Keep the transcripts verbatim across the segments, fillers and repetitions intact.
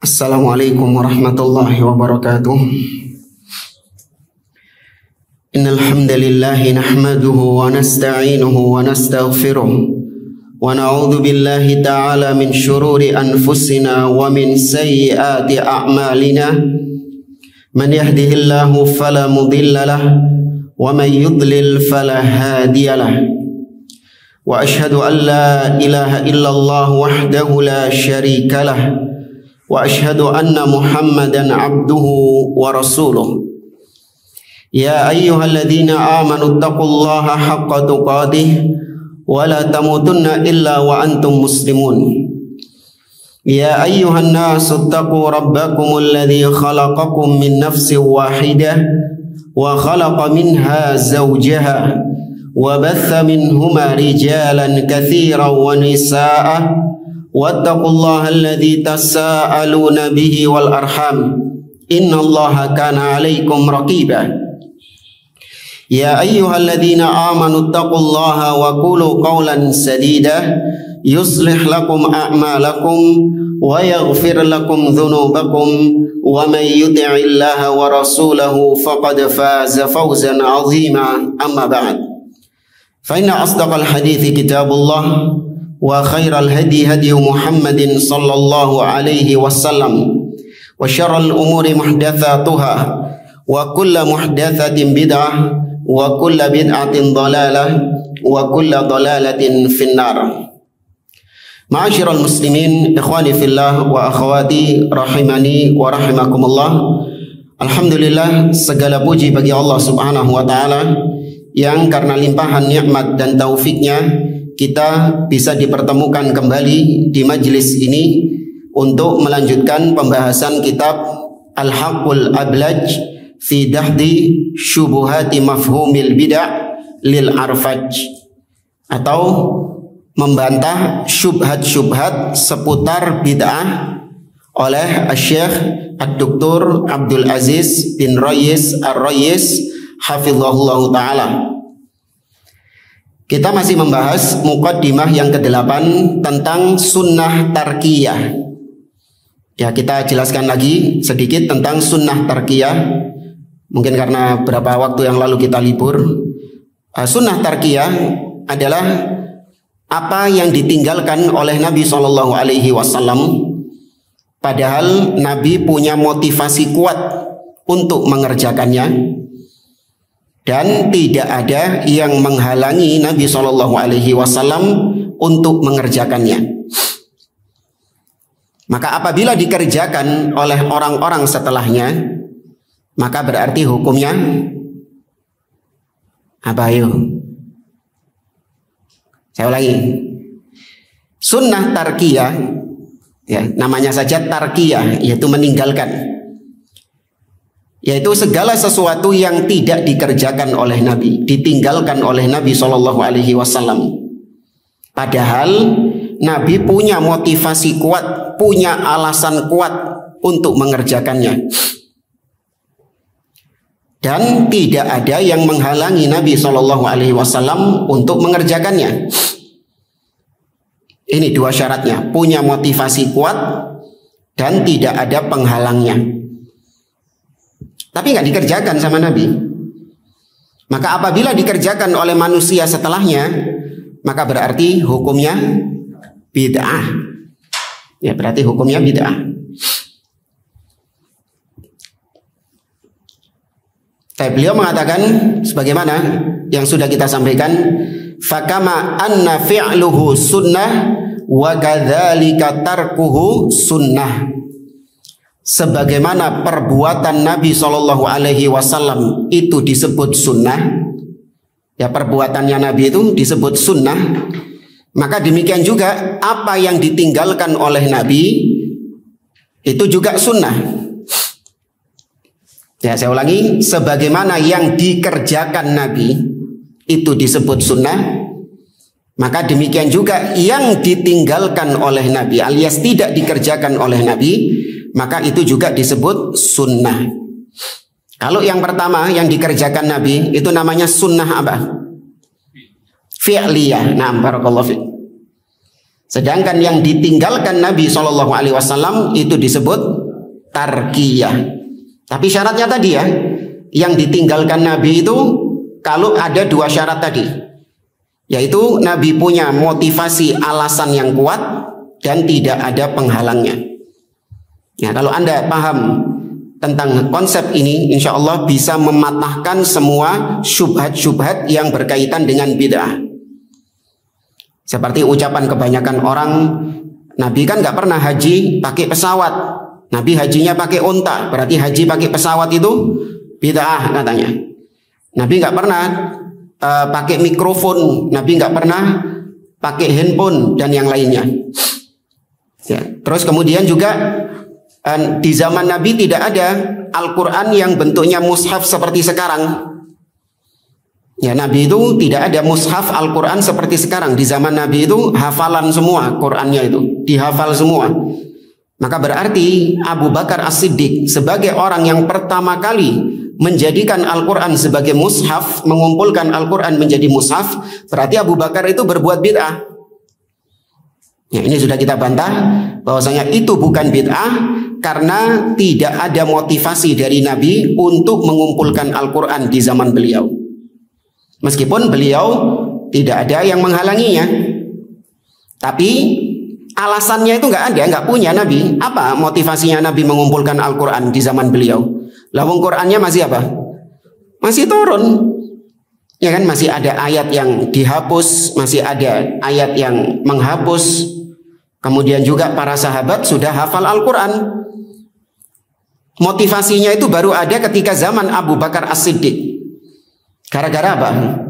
Assalamualaikum warahmatullahi wabarakatuh. Innal hamdalillah nahmaduhu wa nasta'inuhu wa nastaghfiruh wa na'udzu billahi ta'ala min shururi anfusina wa min sayyiati a'malina. Man yahdihillahu fala mudilla lahu wa man yudlil fala hadiya lahu. Wa ashhadu an la ilaha illallah wahdahu la syarika lahu. Wa ashhadu anna Muhammadan abduhu wa rasuluh. Ya ayyuhalladzina amanu taqullaha haqqa tuqatih wa la tamutunna illa wa antum muslimun. Ya ayyuhan nasu taqu rabbakumul ladzi khalaqakum min nafsin wahidah wa khalaqa minha zawjaha wa batha minhuma rijalan katsiran wa nisaa'a wattaqullaha alladzi tasaaluna bihi wal arham innallaha kana 'alaikum raqiba. Ya ayyuhalladzina amanu taqullaha wa qulu qawlan sadida yuslih lakum a'malakum wa yaghfir lakum dhunubakum wa may yuti'illaha wa rasulahu faqad faza fawzan 'azima. Amma ba'd, fa inna asdaqal hadithi kitabullah wa khairal hadi hadi Muhammadin sallallahu alaihi wasallam wa syarrul umuri muhdatsatuha wa kullu muhdatsatin bid'ah wa kullu bid'atin dhalalah wa kullu dhalalatin finnar. Ma'asyiral muslimin, ikhwani fillah wa akhwati rahimani wa rahimakumullah. Alhamdulillah, segala puji bagi Allah Subhanahu wa taala yang karena limpahan nikmat dan taufiknya kita bisa dipertemukan kembali di majlis ini untuk melanjutkan pembahasan kitab Al-Haqqul Ablaj fi Dahdi Syubuhati Mafhumil Bid'ah lil Arfaj, atau membantah syubhat-syubhat seputar bid'ah oleh Syekh Ad-Doktor Abdul Aziz bin Rayis Ar-Rayis hafizahullah ta'ala. Kita masih membahas muqaddimah yang kedelapan tentang sunnah tarkiyah. Ya, kita jelaskan lagi sedikit tentang sunnah tarkiyah. Mungkin karena beberapa waktu yang lalu kita libur. Sunnah tarkiyah adalah apa yang ditinggalkan oleh Nabi shallallahu alaihi wasallam, padahal Nabi punya motivasi kuat untuk mengerjakannya, dan tidak ada yang menghalangi Nabi shallallahu alaihi wasallam untuk mengerjakannya. Maka apabila dikerjakan oleh orang-orang setelahnya, maka berarti hukumnya apa? Ayo, saya ulangi. Sunnah tarkiyah, ya, namanya saja tarkiyah, yaitu meninggalkan, yaitu segala sesuatu yang tidak dikerjakan oleh Nabi, ditinggalkan oleh Nabi shallallahu alaihi wasallam. Padahal Nabi punya motivasi kuat, punya alasan kuat untuk mengerjakannya, dan tidak ada yang menghalangi Nabi shallallahu alaihi wasallam untuk mengerjakannya. Ini dua syaratnya: punya motivasi kuat dan tidak ada penghalangnya. Tapi nggak dikerjakan sama Nabi. Maka apabila dikerjakan oleh manusia setelahnya, maka berarti hukumnya bid'ah. Ya, berarti hukumnya bid'ah. Tapi beliau mengatakan sebagaimana yang sudah kita sampaikan, fakama anna fi'luhu sunnah wa kadzalika tarkuhu sunnah. Sebagaimana perbuatan Nabi shallallahu alaihi wasallam itu disebut sunnah, ya, perbuatannya Nabi itu disebut sunnah, maka demikian juga apa yang ditinggalkan oleh Nabi itu juga sunnah. Ya, saya ulangi, sebagaimana yang dikerjakan Nabi itu disebut sunnah, maka demikian juga yang ditinggalkan oleh Nabi alias tidak dikerjakan oleh Nabi, maka itu juga disebut sunnah. Kalau yang pertama yang dikerjakan Nabi itu namanya sunnah apa? Fi'liyah. Nah, barakallahu fiik. Sedangkan yang ditinggalkan Nabi shallallahu alaihi wasallam itu disebut tarkiyah. Tapi syaratnya tadi ya, yang ditinggalkan Nabi itu kalau ada dua syarat tadi, yaitu Nabi punya motivasi alasan yang kuat dan tidak ada penghalangnya. Ya, kalau Anda paham tentang konsep ini, insya Allah bisa mematahkan semua syubhat-syubhat yang berkaitan dengan bid'ah. Seperti ucapan kebanyakan orang, Nabi kan nggak pernah haji pakai pesawat, Nabi hajinya pakai unta, berarti haji pakai pesawat itu bid'ah katanya. Nabi nggak pernah uh, pakai mikrofon, Nabi nggak pernah pakai handphone dan yang lainnya. Ya. Terus kemudian juga uh, di zaman Nabi tidak ada Al-Quran yang bentuknya mushaf seperti sekarang. Ya, Nabi itu tidak ada mushaf Al-Quran seperti sekarang. Di zaman Nabi itu hafalan semua Qurannya itu, dihafal semua. Maka berarti Abu Bakar As-Siddiq sebagai orang yang pertama kali menjadikan Al-Quran sebagai mushaf, mengumpulkan Al-Quran menjadi mushaf, berarti Abu Bakar itu berbuat bid'ah. Ya, ini sudah kita bantah bahwasanya itu bukan bid'ah karena tidak ada motivasi dari Nabi untuk mengumpulkan Al-Quran di zaman beliau. Meskipun beliau tidak ada yang menghalanginya, tapi alasannya itu nggak ada, nggak punya Nabi. Apa motivasinya Nabi mengumpulkan Al-Quran di zaman beliau? Lawang Qurannya masih apa? Masih turun, ya kan? Masih ada ayat yang dihapus, masih ada ayat yang menghapus. Kemudian juga para sahabat sudah hafal Al-Quran. Motivasinya itu baru ada ketika zaman Abu Bakar As-Siddiq. Gara-gara apa?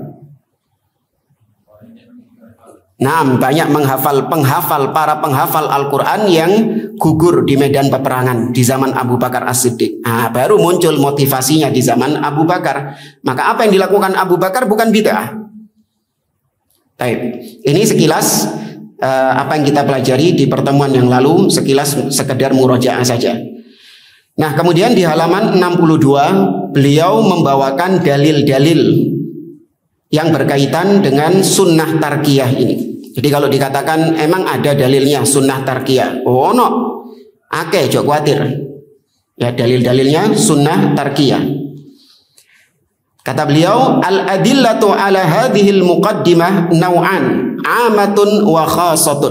Nah, banyak menghafal penghafal para penghafal Al-Quran yang gugur di medan peperangan di zaman Abu Bakar As-Siddiq. Nah, baru muncul motivasinya di zaman Abu Bakar. Maka apa yang dilakukan Abu Bakar bukan bid'ah. Baik, ini sekilas uh, apa yang kita pelajari di pertemuan yang lalu, sekilas sekedar murojaah saja. Nah, kemudian di halaman enam puluh dua beliau membawakan dalil-dalil yang berkaitan dengan sunnah tarkiyah ini. Jadi kalau dikatakan emang ada dalilnya sunnah tarkiyah, oh no, akeh jok khawatir. Ya, dalil-dalilnya sunnah tarkiyah. Kata beliau, al-adillatu ala hadhil muqaddimah naw'an, amatun wa khasatun.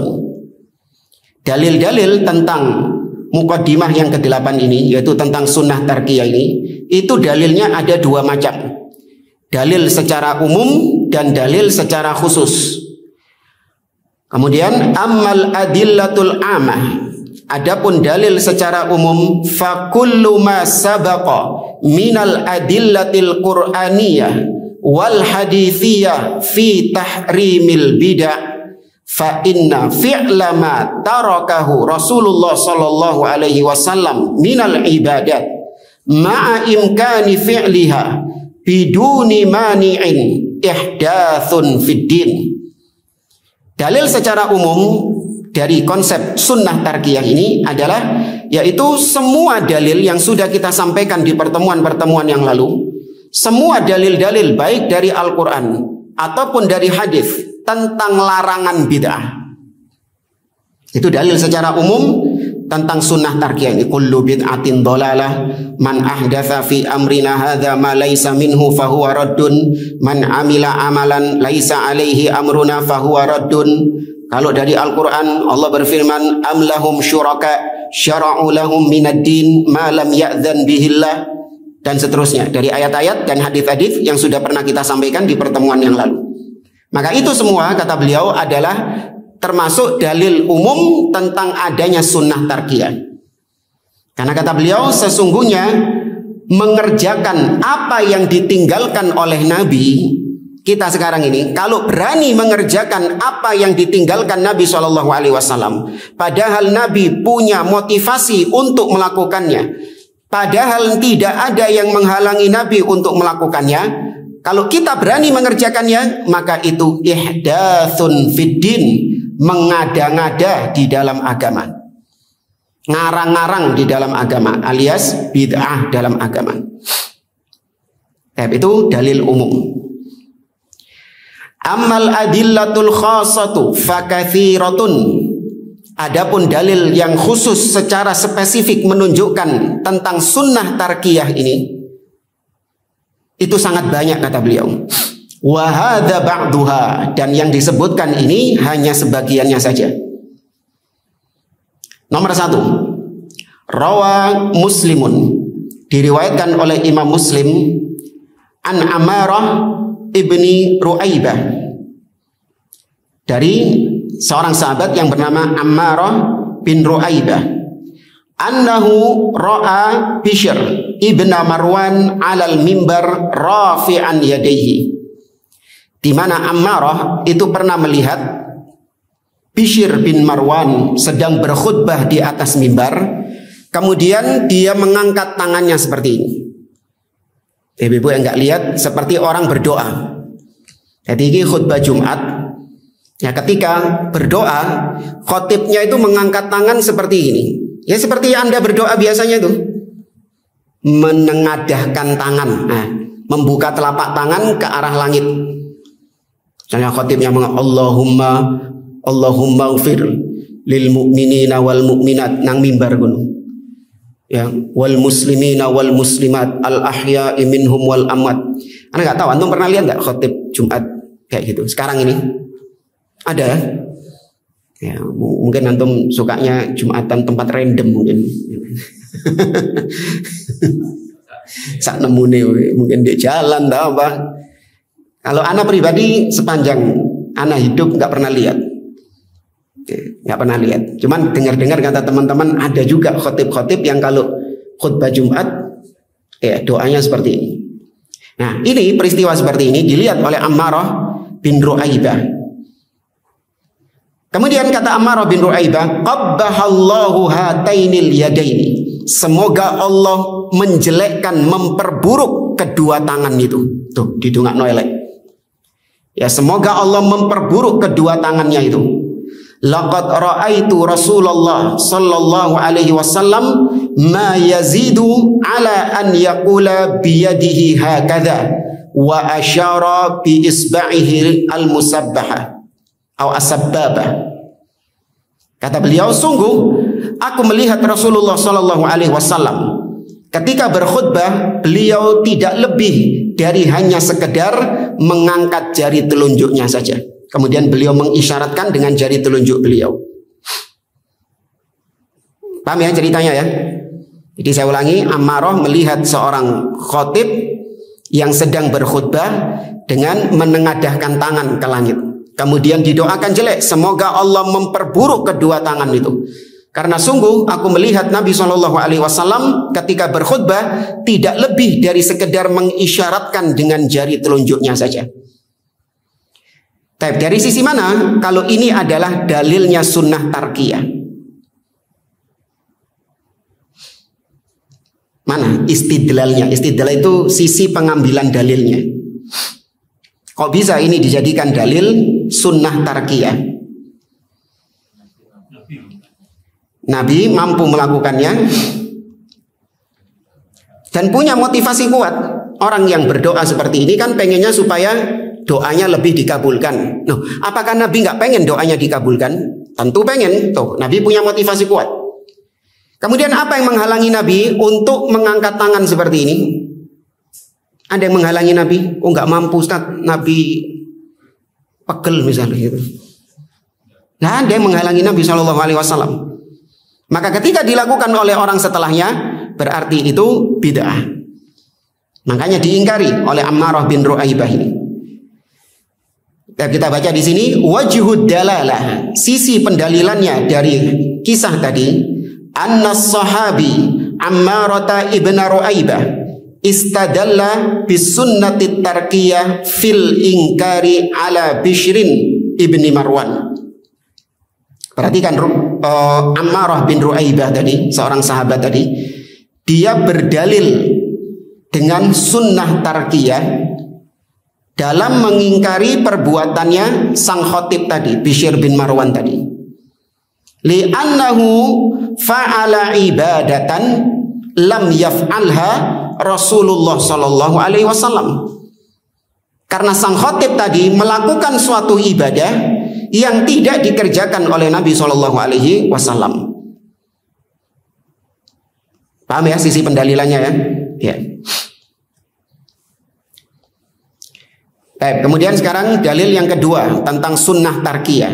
Dalil-dalil tentang muqaddimah yang kedelapan ini, yaitu tentang sunnah tarkiyah ini, itu dalilnya ada dua macam. Dalil secara umum dan dalil secara khusus. Kemudian ammal adillatul amah, adapun dalil secara umum, fa kullu ma sabaqa minal adillatil qur'aniyah wal hadithiyah fi tahrimil bid'ah fa inna fi'la ma tarakahu Rasulullah sallallahu alaihi wasallam minal ibadat ma'a imkani fi'liha biduni mani'in ihdathun fid din. Dalil secara umum dari konsep sunnah tarkiyah ini adalah yaitu semua dalil yang sudah kita sampaikan di pertemuan-pertemuan yang lalu, semua dalil-dalil baik dari Al-Quran ataupun dari hadis tentang larangan bid'ah. Itu dalil secara umum tentang sunnah tarkiyah ini. Kullu bid'atin dhalalah, man ahdatha fi amrina hadza ma laysa minhu fahuwa raddun, man amila amalan laysa alaihi amruna fahuwa raddun. Kalau dari Al-Quran Allah berfirman, am lahum syuraka syara'u lahum minad din ma lam ya'dzan bihillah, dan seterusnya dari ayat-ayat dan hadis-hadis yang sudah pernah kita sampaikan di pertemuan yang lalu. Maka itu semua kata beliau adalah termasuk dalil umum tentang adanya sunnah tarkiyah. Karena kata beliau sesungguhnya mengerjakan apa yang ditinggalkan oleh Nabi, kita sekarang ini kalau berani mengerjakan apa yang ditinggalkan Nabi shallallahu alaihi wasallam, padahal Nabi punya motivasi untuk melakukannya, padahal tidak ada yang menghalangi Nabi untuk melakukannya, kalau kita berani mengerjakannya, maka itu ihdathun fid din, mengada-ngada di dalam agama, ngarang-ngarang di dalam agama, alias bid'ah dalam agama. Itu dalil umum. Ammal adillatul khasatu fakathiratun. Adapun dalil yang khusus secara spesifik menunjukkan tentang sunnah tarkiyah ini, itu sangat banyak kata beliau. Wa hadza ba'duha, dan yang disebutkan ini hanya sebagiannya saja. Nomor satu, rawa Muslimun, diriwayatkan oleh Imam Muslim, an Ammarah ibni Ru'aibah, dari seorang sahabat yang bernama Ammarah bin Ru'aibah, annahu ra'a Bishr ibn Marwan 'alal mimbar rafi'an yadayhi, di mana Ammarah itu pernah melihat Bishr bin Marwan sedang berkhutbah di atas mimbar, kemudian dia mengangkat tangannya seperti ini. Ibu-ibu yang nggak lihat, seperti orang berdoa. Jadi ini khutbah Jumat. Ya, ketika berdoa, khotibnya itu mengangkat tangan seperti ini. Ya, seperti Anda berdoa biasanya itu. Menengadahkan tangan. Nah, membuka telapak tangan ke arah langit. Misalnya khotibnya mengatakan Allahumma Allahumma ufir lil mu'minina wal mu'minat nang mimbar gunung. Ya, wal muslimina wal muslimat al ahya'i minhum wal amwat. Anda nggak tahu, antum pernah lihat nggak khotib Jumat kayak gitu sekarang ini? Ada ya, mungkin antum sukanya Jumatan tempat random mungkin. Sak nemune mungkin di jalan dah apa. Kalau anak pribadi sepanjang anak hidup nggak pernah lihat. Nggak pernah lihat. Cuman dengar-dengar kata teman-teman ada juga khotib-khotib yang kalau khutbah Jumat ya doanya seperti ini. Nah, ini peristiwa seperti ini dilihat oleh Ammarah bin Ru'aibah. Kemudian kata Ammarah bin Ru'aibah, qabbahallahu hatainil yadaini. Semoga Allah menjelekkan, memperburuk kedua tangan itu. Tuh, didongakno elek. Ya, semoga Allah memperburuk kedua tangannya itu. Laqad ra'aitu Rasulullah sallallahu alaihi wasallam ma yazidu ala an yaqula biyadihi hakadha wa asyara bi isba'ihi al-musabbahah atau as-sabbabah. Kata beliau, sungguh aku melihat Rasulullah sallallahu alaihi wasallam ketika berkhutbah, beliau tidak lebih dari hanya sekedar mengangkat jari telunjuknya saja. Kemudian beliau mengisyaratkan dengan jari telunjuk beliau. Paham ya ceritanya ya? Jadi saya ulangi, Ammarah melihat seorang khotib yang sedang berkhutbah dengan menengadahkan tangan ke langit. Kemudian didoakan jelek, semoga Allah memperburuk kedua tangan itu. Karena sungguh aku melihat Nabi shallallahu alaihi wasallam ketika berkhutbah tidak lebih dari sekedar mengisyaratkan dengan jari telunjuknya saja. Tapi dari sisi mana kalau ini adalah dalilnya sunnah tarkiyah? Mana istidlalnya? Istidlal itu sisi pengambilan dalilnya. Kok bisa ini dijadikan dalil sunnah tarkiyah? Nabi mampu melakukannya dan punya motivasi kuat. Orang yang berdoa seperti ini kan pengennya supaya doanya lebih dikabulkan. Nah, apakah Nabi nggak pengen doanya dikabulkan? Tentu pengen. Tuh, Nabi punya motivasi kuat. Kemudian apa yang menghalangi Nabi untuk mengangkat tangan seperti ini? Ada yang menghalangi Nabi? Oh, nggak mampu Ustaz, Nabi pegel misalnya gitu. Nah, ada yang menghalangi Nabi shallallahu alaihi wasallam. Maka ketika dilakukan oleh orang setelahnya, berarti itu bid'ah. Makanya diingkari oleh Ammarah bin Ru'aibah ini. Dan kita baca di sini wajhud dalalah, sisi pendalilannya dari kisah tadi, anna sahabi Ammarah ibn Ru'aibah istadalla bis sunnati tarkiyah fil ingkari ala Bishrin ibni Marwan. Perhatikan uh, Ammarah bin Ru'aibah tadi, seorang sahabat tadi, dia berdalil dengan sunnah tarkiyah dalam mengingkari perbuatannya sang khotib tadi, Bishr bin Marwan tadi. Li'annahu fa'ala ibadatan lam yaf'alha Rasulullah sallallahu alaihi wasallam. Karena sang khotib tadi melakukan suatu ibadah yang tidak dikerjakan oleh Nabi shallallahu alaihi wasallam. Paham ya sisi pendalilannya ya? Ya. Baik, kemudian sekarang dalil yang kedua tentang sunnah tarkiyah.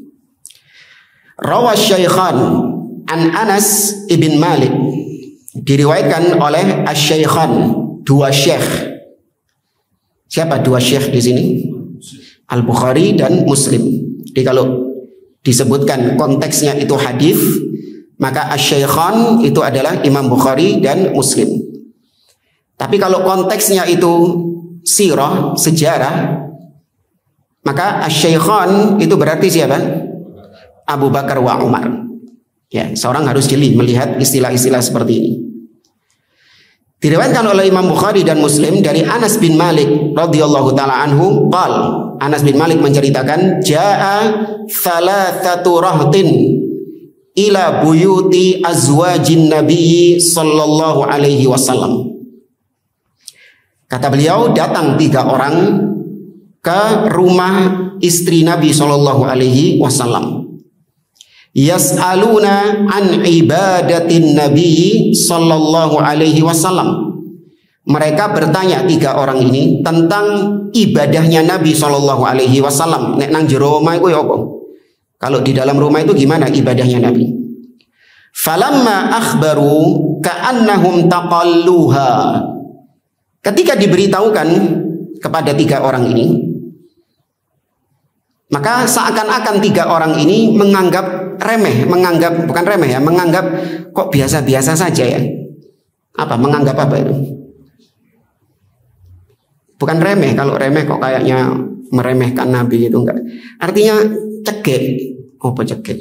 Rawas Syaikhan an Anas ibn Malik, diriwayatkan oleh Asy-Syaikhan, dua syekh. Siapa dua syekh di sini? Al-Bukhari dan Muslim. Jadi kalau disebutkan konteksnya itu hadis, maka Asy-Syaikhan itu adalah Imam Bukhari dan Muslim. Tapi kalau konteksnya itu sirah, sejarah, maka Asy-Syaikhan itu berarti siapa? Abu Bakar wa Umar. Ya, seorang harus jeli melihat istilah-istilah seperti ini. Diriwayatkan oleh Imam Bukhari dan Muslim dari Anas bin Malik radhiyallahu taala anhu, qal, Anas bin Malik menceritakan, jaa thalathatu rahtin ila buyuti azwajin nabiyyi sallallahu alaihi wasallam. Kata beliau, datang tiga orang ke rumah istri Nabi sallallahu alaihi wasallam. Yas'aluna an ibadatin nabiyyi sallallahu alaihi wasallam. Mereka bertanya, tiga orang ini, tentang ibadahnya Nabi sallallahu alaihi wasallam. Nek nang jero omah iku ya apa? Kalau di dalam rumah itu gimana ibadahnya Nabi? Falamma akhbaru ka'annahum taqalluha. Ketika diberitahukan kepada tiga orang ini, maka seakan-akan tiga orang ini menganggap remeh, menganggap bukan remeh ya, menganggap kok biasa-biasa saja ya. Apa? Menganggap apa itu? Bukan remeh, kalau remeh kok kayaknya meremehkan Nabi itu enggak. Artinya cegek. Apa cegek?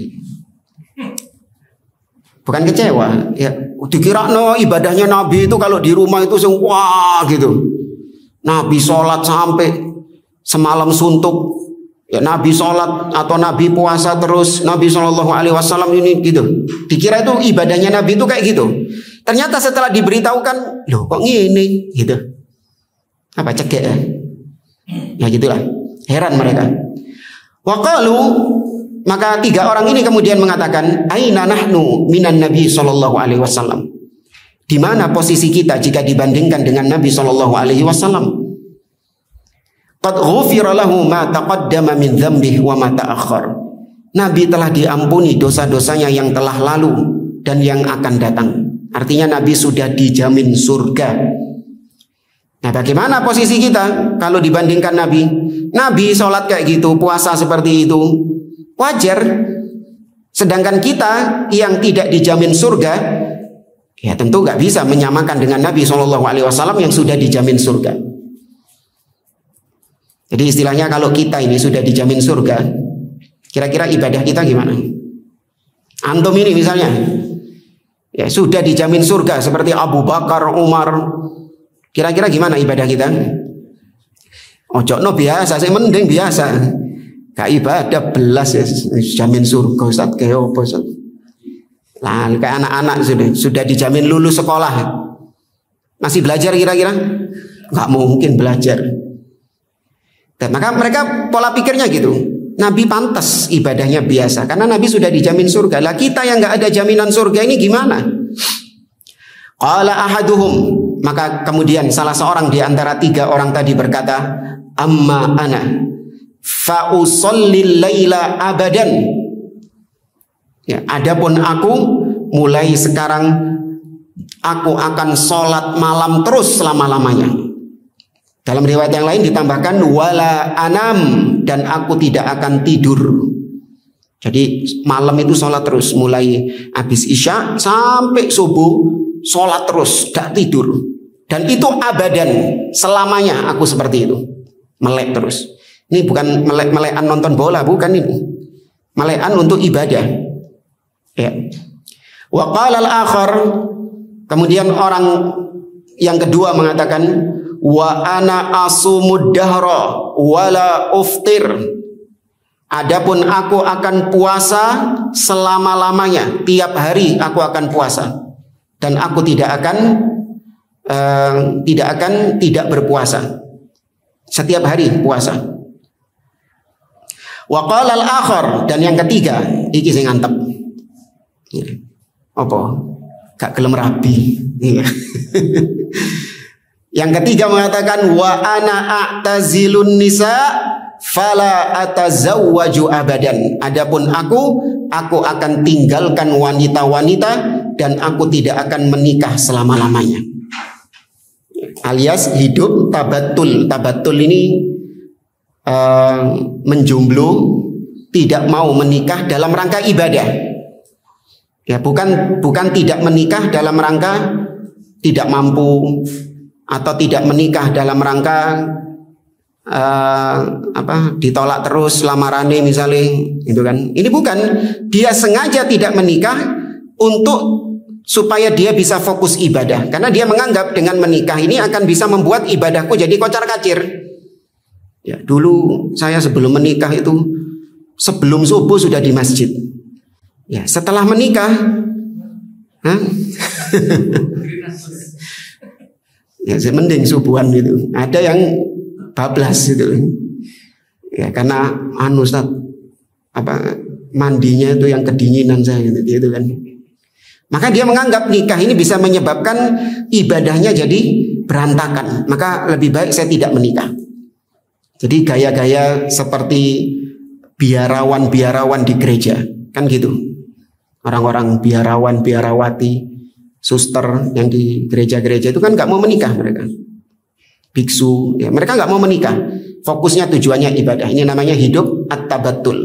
Bukan kecewa, ya. Dikira no ibadahnya Nabi itu kalau di rumah itu sing wah gitu. Nabi sholat sampai semalam suntuk. Ya, Nabi sholat atau Nabi puasa terus, Nabi shallallahu alaihi wasallam ini gitu. Dikira itu ibadahnya Nabi itu kayak gitu. Ternyata setelah diberitahukan, loh kok gini gitu. Apa cegek ya? Ya gitulah. Heran mereka. Waqalu, maka tiga orang ini kemudian mengatakan, aina nahnu minan Nabi shallallahu alaihi wasallam. Di mana posisi kita jika dibandingkan dengan Nabi shallallahu alaihi wasallam? Qad ghufira lahu ma taqaddama min dzambihi wa ma ta'akhkhar. Nabi telah diampuni dosa-dosanya yang telah lalu dan yang akan datang. Artinya Nabi sudah dijamin surga. Nah, bagaimana posisi kita kalau dibandingkan Nabi? Nabi sholat kayak gitu, puasa seperti itu, wajar. Sedangkan kita yang tidak dijamin surga, ya tentu nggak bisa menyamakan dengan Nabi shallallahu alaihi wasallam yang sudah dijamin surga. Jadi istilahnya kalau kita ini sudah dijamin surga, kira-kira ibadah kita gimana? Antum ini misalnya, ya sudah dijamin surga seperti Abu Bakar, Umar, kira-kira gimana ibadah kita? Ojo no biasa, saya mending biasa. Gak ibadah belas ya, jamin surga Ustaz kayak apa Ustaz? Lah kayak anak-anak sudah sudah dijamin lulus sekolah, masih belajar kira-kira? Gak mungkin belajar. Dan maka mereka pola pikirnya gitu. Nabi pantas ibadahnya biasa karena Nabi sudah dijamin surga. Lah kita yang nggak ada jaminan surga ini gimana? Qala ahaduhum, maka kemudian salah seorang di antara tiga orang tadi berkata, amma ana fa usallil laila abadan. Ya, adapun aku mulai sekarang aku akan sholat malam terus selama-lamanya. Dalam riwayat yang lain ditambahkan wala anam, dan aku tidak akan tidur. Jadi malam itu sholat terus, mulai habis isya sampai subuh sholat terus, gak tidur. Dan itu abadan, selamanya aku seperti itu, melek terus. Ini bukan melek-melekan nonton bola, bukan ini. Melekan untuk ibadah. Ya. Wa qala al-akhar, kemudian orang yang kedua mengatakan, wa ana asumud dahra wala uftir. Adapun aku akan puasa selama-lamanya, tiap hari aku akan puasa dan aku tidak akan uh, tidak akan tidak berpuasa. Setiap hari puasa. Wa qala al-akhar, dan yang ketiga, iki sing ngantep. Apa? Gak gelem rabi. Yang ketiga mengatakan wa ana a'tazilun nisa fala atazawwaju abadan. Adapun aku, aku akan tinggalkan wanita-wanita dan aku tidak akan menikah selama-lamanya. Alias hidup tabatul. Tabatul ini Uh, menjomblo, tidak mau menikah dalam rangka ibadah. Ya, bukan bukan tidak menikah dalam rangka tidak mampu atau tidak menikah dalam rangka uh, apa ditolak terus lamarannya misalnya, gitu kan. Ini bukan, dia sengaja tidak menikah untuk supaya dia bisa fokus ibadah, karena dia menganggap dengan menikah ini akan bisa membuat ibadahku jadi kocar-kacir. Ya, dulu saya sebelum menikah itu sebelum subuh sudah di masjid. Ya, setelah menikah, huh? Ya, mending subuhan gitu. Ada yang bablas gitu. Ya, karena anu Ustaz, apa mandinya itu yang kedinginan saya gitu, gitu kan. Maka dia menganggap nikah ini bisa menyebabkan ibadahnya jadi berantakan. Maka lebih baik saya tidak menikah. Jadi gaya-gaya seperti biarawan-biarawan di gereja, kan gitu. Orang-orang biarawan, biarawati, suster yang di gereja-gereja itu kan nggak mau menikah mereka. Biksu, ya, mereka nggak mau menikah. Fokusnya tujuannya ibadah. Ini namanya hidup at-tabattul.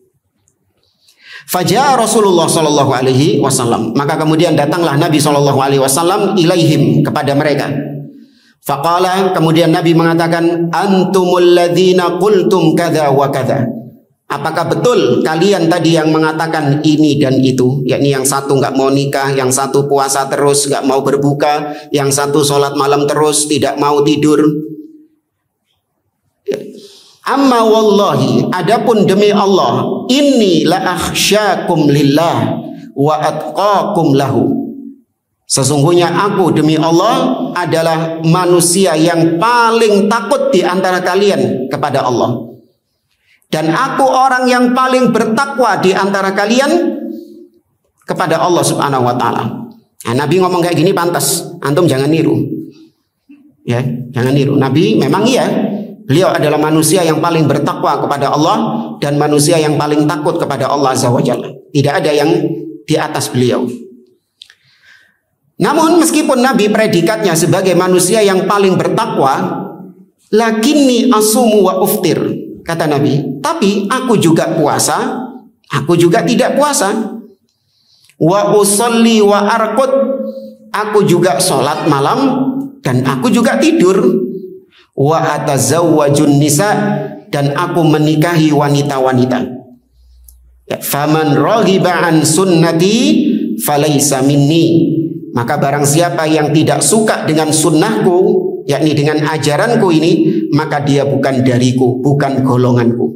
Fajar Rasulullah Shallallahu Alaihi Wasallam. Maka kemudian datanglah Nabi Shallallahu Alaihi Wasallam ilaihim, kepada mereka. Faqala, kemudian Nabi mengatakan, antumul ladzina qultum kadza wa kadza. Apakah betul kalian tadi yang mengatakan ini dan itu? Yakni yang satu nggak mau nikah, yang satu puasa terus nggak mau berbuka, yang satu sholat malam terus tidak mau tidur. Amma wallahi, adapun demi Allah, inni la akhsyakum lillah wa atqakum lahu. Sesungguhnya aku demi Allah adalah manusia yang paling takut di antara kalian kepada Allah. Dan aku orang yang paling bertakwa di antara kalian kepada Allah Subhanahu wa taala. Nah, Nabi ngomong kayak gini pantas, antum jangan niru. Ya, jangan niru. Nabi memang iya, beliau adalah manusia yang paling bertakwa kepada Allah dan manusia yang paling takut kepada Allah Azza wa Jalla. Tidak ada yang di atas beliau. Namun meskipun Nabi predikatnya sebagai manusia yang paling bertakwa, lakinni asumu wa uftir, kata Nabi, tapi aku juga puasa, aku juga tidak puasa. Wa usolli wa arqud, aku juga sholat malam dan aku juga tidur. Wa atazawwajun nisa, dan aku menikahi wanita-wanita. Ya, faman raghiba an sunnati falaysa minni. Maka barang siapa yang tidak suka dengan sunnahku, yakni dengan ajaranku ini, maka dia bukan dariku, bukan golonganku.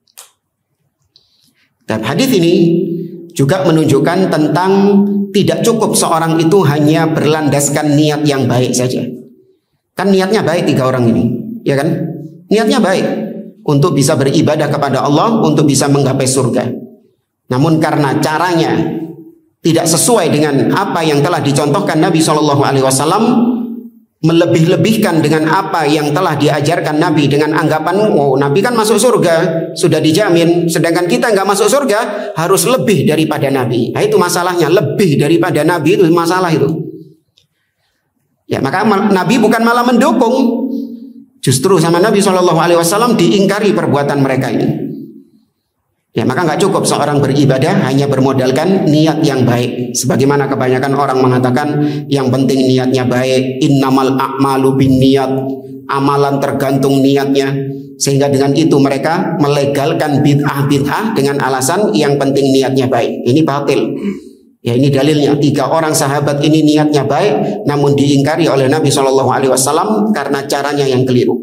Dan hadis ini juga menunjukkan tentang tidak cukup seorang itu hanya berlandaskan niat yang baik saja. Kan niatnya baik tiga orang ini, ya kan? Niatnya baik untuk bisa beribadah kepada Allah, untuk bisa menggapai surga. Namun karena caranya tidak sesuai dengan apa yang telah dicontohkan Nabi Shallallahu Alaihi Wasallam, melebih-lebihkan dengan apa yang telah diajarkan Nabi dengan anggapan, oh Nabi kan masuk surga, sudah dijamin, sedangkan kita nggak masuk surga, harus lebih daripada Nabi. Nah itu masalahnya, lebih daripada Nabi itu masalah itu. Ya, maka Nabi bukan malah mendukung, justru sama Nabi Shallallahu Alaihi Wasallam diingkari perbuatan mereka ini. Ya, maka nggak cukup seorang beribadah hanya bermodalkan niat yang baik. Sebagaimana kebanyakan orang mengatakan yang penting niatnya baik. Innamal a'malu binniyat, amalan tergantung niatnya. Sehingga dengan itu mereka melegalkan bid'ah-bid'ah dengan alasan yang penting niatnya baik. Ini batil. Ya, ini dalilnya. Tiga orang sahabat ini niatnya baik, namun diingkari oleh Nabi Shallallahu Alaihi Wasallam karena caranya yang keliru.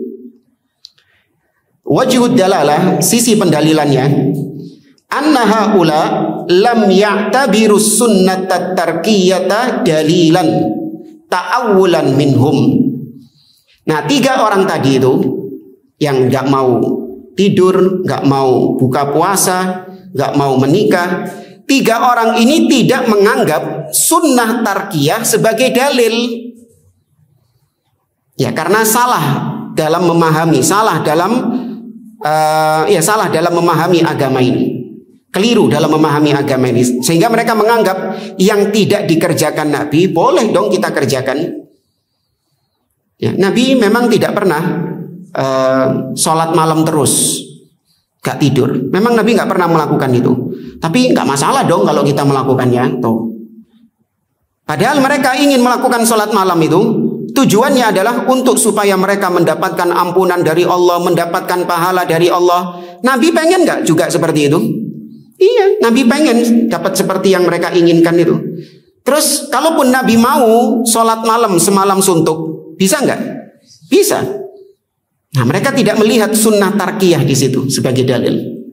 Wajhud dalalah, sisi pendalilannya, anna haula lam ya'tabiru sunnata tarkiyata dalilan ta'awulan minhum. Nah, tiga orang tadi itu yang nggak mau tidur, nggak mau buka puasa, nggak mau menikah. Tiga orang ini tidak menganggap sunnah tarkiyah sebagai dalil. Ya, karena salah dalam memahami, salah dalam uh, ya salah dalam memahami agama ini. Keliru dalam memahami agama ini, sehingga mereka menganggap yang tidak dikerjakan Nabi boleh dong kita kerjakan. Ya, Nabi memang tidak pernah uh, sholat malam terus, gak tidur. Memang Nabi gak pernah melakukan itu. Tapi gak masalah dong kalau kita melakukannya. Tuh. Padahal mereka ingin melakukan sholat malam itu, tujuannya adalah untuk supaya mereka mendapatkan ampunan dari Allah, mendapatkan pahala dari Allah. Nabi pengen gak juga seperti itu? Iya, Nabi pengen dapat seperti yang mereka inginkan itu. Terus kalaupun Nabi mau sholat malam semalam suntuk, bisa nggak? Bisa. Nah, mereka tidak melihat sunnah tarkiyah di situ sebagai dalil.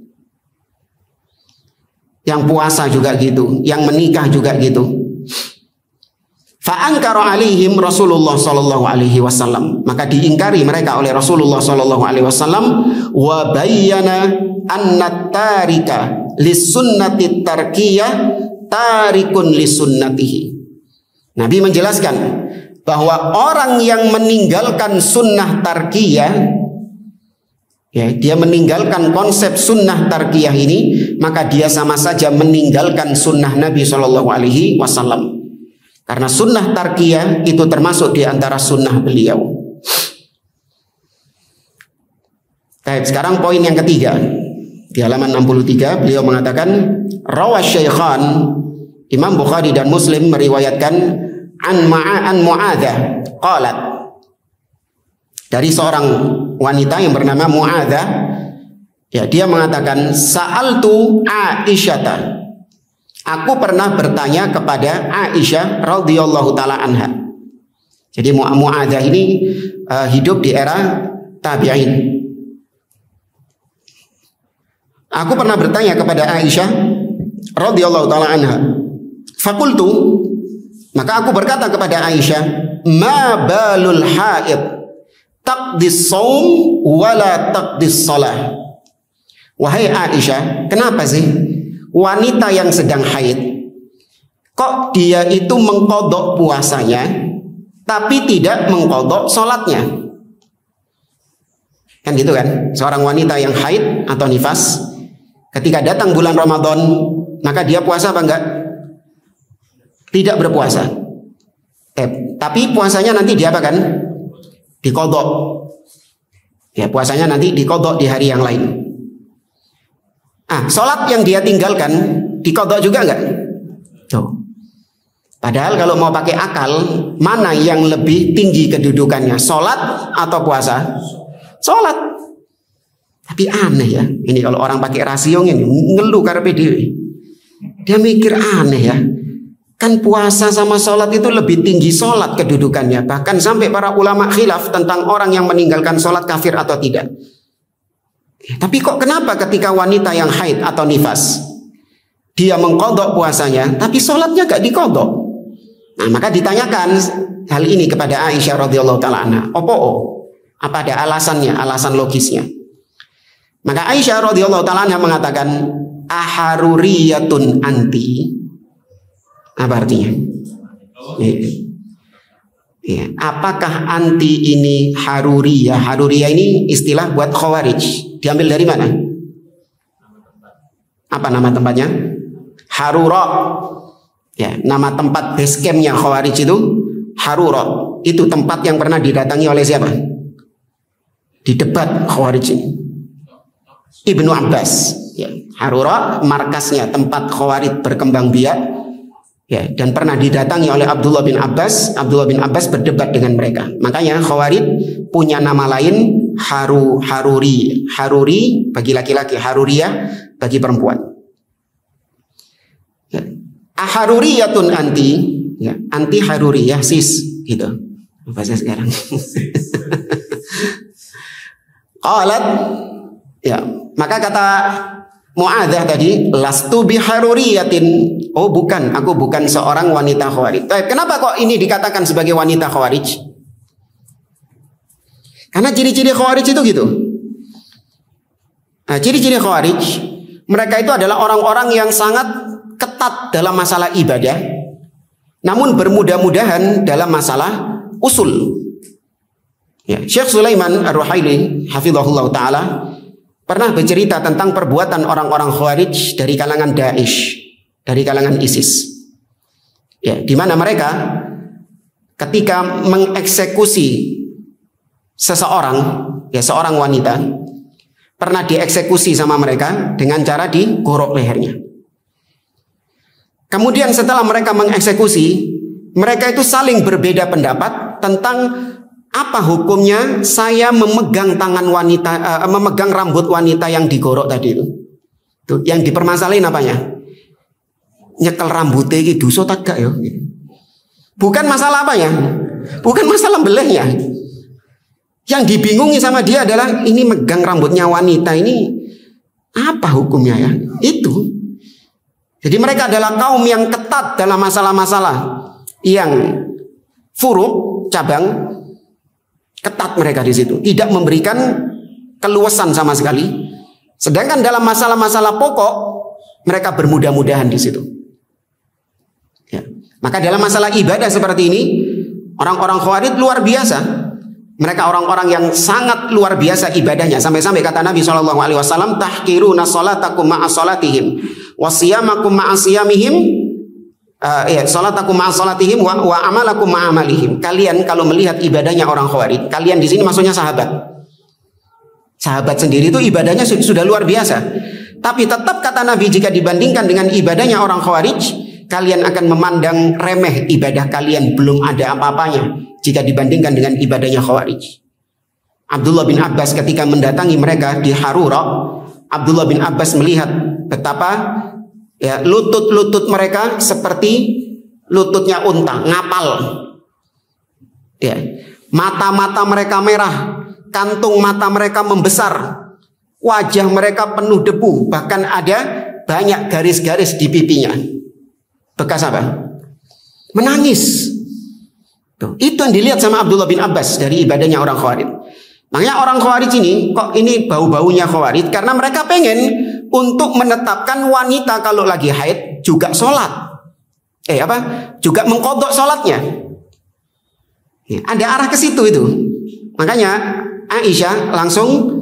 Yang puasa juga gitu, yang menikah juga gitu. Fa'ankara alaihim Rasulullah sallallahu alaihi wasallam, maka diingkari mereka oleh Rasulullah sallallahu alaihi wasallam, wa bayyana anna tarika lisunnati tarkiyah tarikun lisunnatihi. Nabi menjelaskan bahwa orang yang meninggalkan sunnah tarkiyah, ya, dia meninggalkan konsep sunnah tarkiyah ini, maka dia sama saja meninggalkan sunnah Nabi sallallahu alaihi wasallam. Karena sunnah tarkiyah itu termasuk di antara sunnah beliau. Baik, sekarang poin yang ketiga. Di halaman enam puluh tiga beliau mengatakan, rawas Syaikhan, Imam Bukhari dan Muslim meriwayatkan an ma'an Mu'adzah qalat, dari seorang wanita yang bernama Mu'adzah, ya, dia mengatakan, sa'altu Aisyata, aku pernah bertanya kepada Aisyah radhiyallahu taala anha. Jadi Mu'adzah ini uh, hidup di era tabi'in. Aku pernah bertanya kepada Aisyah radhiyallahu taala anha. Fakultu, maka aku berkata kepada Aisyah, ma balul haid taqdis saum wala taqdis salah. Wahai Aisyah, kenapa sih wanita yang sedang haid kok dia itu mengqadha puasanya tapi tidak mengqadha salatnya? Kan gitu kan? Seorang wanita yang haid atau nifas, ketika datang bulan Ramadan, maka dia puasa apa enggak? Tidak berpuasa. Eh, tapi puasanya nanti dia apa kan? Diqadha. Ya, puasanya nanti diqadha di hari yang lain. Ah, sholat yang dia tinggalkan diqadha juga enggak? Tuh. Padahal kalau mau pakai akal, mana yang lebih tinggi kedudukannya? Sholat atau puasa? Sholat. Tapi aneh ya, ini kalau orang pakai rasio ini ngeluh karepe dhewe. Dia mikir aneh ya. Kan puasa sama sholat itu lebih tinggi sholat kedudukannya. Bahkan sampai para ulama khilaf tentang orang yang meninggalkan sholat kafir atau tidak. Tapi kok kenapa ketika wanita yang haid atau nifas dia mengqadha puasanya, tapi sholatnya gak diqadha? Nah, maka ditanyakan hal ini kepada Aisyah radhiyallahu taala anha. Opo? Apa ada alasannya, alasan logisnya? Maka Aisyah radhiyallahu taala anha mengatakan, aharuriyatun anti. Apa artinya? Ya. Apakah anti ini haruriyah? Haruriyah ini istilah buat khawarij. Diambil dari mana? Apa nama tempatnya? Harura. Ya, nama tempat base campnya khawarij itu Harura. Itu tempat yang pernah didatangi oleh siapa? Di debat khawarij ini Ibnu Abbas. Ya, Harura markasnya, tempat khawarij berkembang biak. Ya, dan pernah didatangi oleh Abdullah bin Abbas. Abdullah bin Abbas berdebat dengan mereka. Makanya Khawarij punya nama lain Haru Haruri. Haruri bagi laki-laki, Haruriyah bagi perempuan. Ya. Aharuriyatun anti, ya, anti Haruriyah sis, gitu. Bahasa sekarang. Qalat, ya, maka kata Mu'adzah tadi, lastu biharuriyatin. Oh bukan, aku bukan seorang wanita khawarij. Kenapa kok ini dikatakan sebagai wanita khawarij? Karena ciri-ciri khawarij itu gitu. Nah, ciri-ciri Khawarij, mereka itu adalah orang-orang yang sangat ketat dalam masalah ibadah, namun bermudah-mudahan dalam masalah usul. Ya, Syekh Sulaiman Ar-Ruhaili hafizahullah taala pernah bercerita tentang perbuatan orang-orang Khawarij dari kalangan Daesh, dari kalangan ISIS. Ya, di mana mereka ketika mengeksekusi seseorang, ya seorang wanita, pernah dieksekusi sama mereka dengan cara digorok lehernya. Kemudian setelah mereka mengeksekusi, mereka itu saling berbeda pendapat tentang apa hukumnya saya memegang tangan wanita, uh, memegang rambut wanita yang digorok tadi itu. Tuh, yang dipermasalahin apanya? Nyekel rambutnya iki dosa tak gak ya? Bukan masalah apa ya? Bukan masalah belehnya. Yang dibingungi sama dia adalah ini megang rambutnya wanita ini apa hukumnya ya? Itu. Jadi mereka adalah kaum yang ketat dalam masalah-masalah yang furu, cabang. Ketat mereka di situ, tidak memberikan keluasan sama sekali. Sedangkan dalam masalah-masalah pokok mereka bermudah-mudahan di situ. Ya. Maka dalam masalah ibadah seperti ini, orang-orang Khawarij luar biasa. Mereka orang-orang yang sangat luar biasa ibadahnya. Sampai-sampai kata Nabi shallallahu alaihi wasallam, tahkiruna sholatakum ma'a sholatihim, wasiyamakum ma'a siyamihim. Uh, ya, salatakum ma'a salatihim wa, wa amalakum ma'a amalihim. Kalian kalau melihat ibadahnya orang Khawarij, kalian di sini maksudnya sahabat. Sahabat sendiri itu ibadahnya sudah luar biasa. Tapi tetap kata Nabi, jika dibandingkan dengan ibadahnya orang Khawarij, kalian akan memandang remeh ibadah kalian, belum ada apa-apanya jika dibandingkan dengan ibadahnya Khawarij. Abdullah bin Abbas ketika mendatangi mereka di Harura, Abdullah bin Abbas melihat betapa ya, lutut-lutut mereka seperti lututnya unta, ngapal. Ya, mata-mata mereka merah, kantung mata mereka membesar, wajah mereka penuh debu, bahkan ada banyak garis-garis di pipinya. Bekas apa? Menangis. Tuh, itu yang dilihat sama Abdullah bin Abbas dari ibadahnya orang Khawarij. Makanya orang Khawarij ini, kok ini bau-baunya Khawarij? Karena mereka pengen untuk menetapkan wanita kalau lagi haid juga sholat, eh apa? Juga mengkodok sholatnya. Ya, ada arah ke situ itu. Makanya Aisyah langsung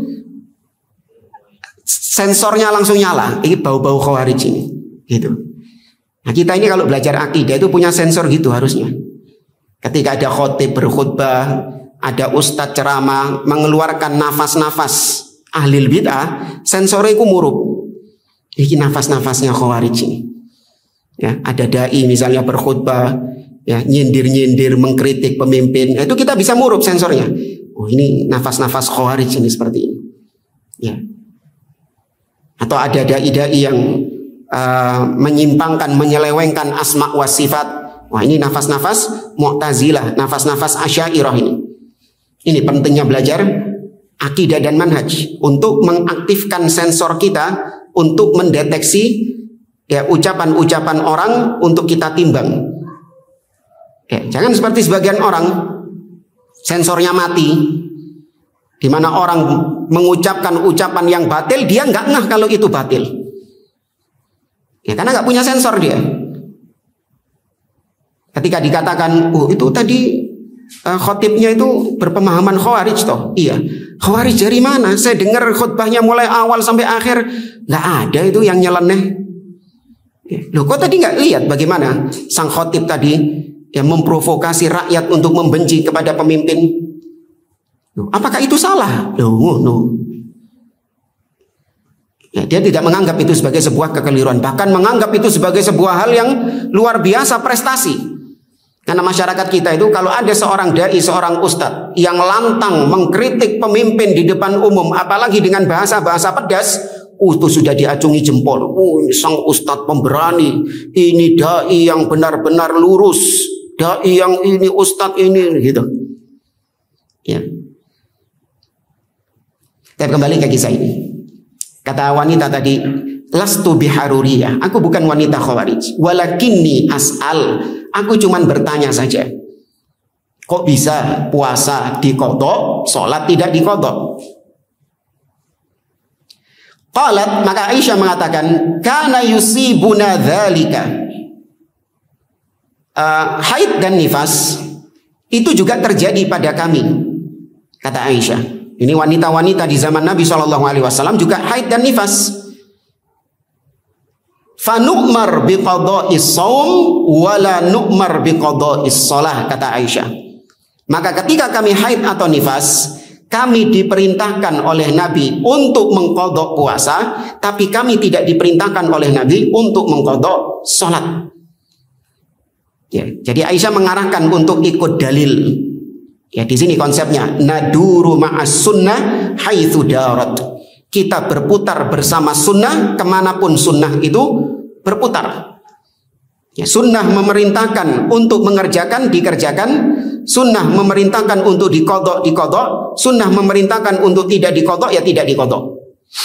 sensornya langsung nyala. Ini bau-bau Khawarij ini, gitu. Nah kita ini kalau belajar akidah itu punya sensor gitu harusnya. Ketika ada khotib berkhutbah, ada ustadz ceramah mengeluarkan nafas-nafas ahlil bid'ah, sensornya itu murup. Ini nafas-nafasnya Khawarij ini. Ya, ada dai misalnya berkhutbah, ya nyindir-nyindir, mengkritik pemimpin, itu kita bisa murup sensornya. Oh ini nafas-nafas Khawarij ini seperti ini. Ya. Atau ada dai-dai yang uh, menyimpangkan, menyelewengkan asma wa sifat. Wah ini nafas-nafas Mu'tazilah, nafas-nafas Asy'ariyah ini. Ini pentingnya belajar akidah dan manhaj untuk mengaktifkan sensor kita untuk mendeteksi ya ucapan-ucapan orang untuk kita timbang. Ya, jangan seperti sebagian orang sensornya mati, di mana orang mengucapkan ucapan yang batil, dia nggak ngeh kalau itu batil. Ya, karena nggak punya sensor dia. Ketika dikatakan, oh itu tadi uh, khotibnya itu berpemahaman Khawarij toh, iya. Khawarij dari mana? Saya dengar khutbahnya mulai awal sampai akhir nggak ada itu yang nyeleneh. Loh, kok tadi nggak lihat bagaimana sang khotib tadi yang memprovokasi rakyat untuk membenci kepada pemimpin? Loh, apakah itu salah? Loh, no. Ya, dia tidak menganggap itu sebagai sebuah kekeliruan, bahkan menganggap itu sebagai sebuah hal yang luar biasa prestasi. Karena masyarakat kita itu kalau ada seorang dai, seorang ustadz yang lantang mengkritik pemimpin di depan umum, apalagi dengan bahasa-bahasa pedas, uh, itu sudah diacungi jempol. Uh, ini sang ustadz pemberani, ini dai yang benar-benar lurus, dai yang ini ustadz ini, gitu. Ya. Tapi kembali ke kisah ini. Kata wanita tadi, lastu biharuriyah, aku bukan wanita Khawarij, walakinni as'al, aku cuman bertanya saja. Kok bisa puasa diqadha, sholat tidak diqadha? Qalat, maka Aisyah mengatakan, kana yusibuna dzalika. Uh, haid dan nifas itu juga terjadi pada kami, kata Aisyah. Ini wanita-wanita di zaman Nabi shallallahu alaihi wasallam juga haid dan nifas. Fanu'mar biqada'is shaum wala nu'mar biqada'is shalah, kata Aisyah. Maka ketika kami haid atau nifas, kami diperintahkan oleh Nabi untuk mengqadha puasa, tapi kami tidak diperintahkan oleh Nabi untuk mengqadha salat. Ya, jadi Aisyah mengarahkan untuk ikut dalil. Ya, di sini konsepnya naduru ma'as sunnah haitsu darat. Kita berputar bersama sunnah kemanapun sunnah itu berputar. Ya, sunnah memerintahkan untuk mengerjakan, dikerjakan. Sunnah memerintahkan untuk dikodok, dikodok. Sunnah memerintahkan untuk tidak dikodok, ya tidak dikodok.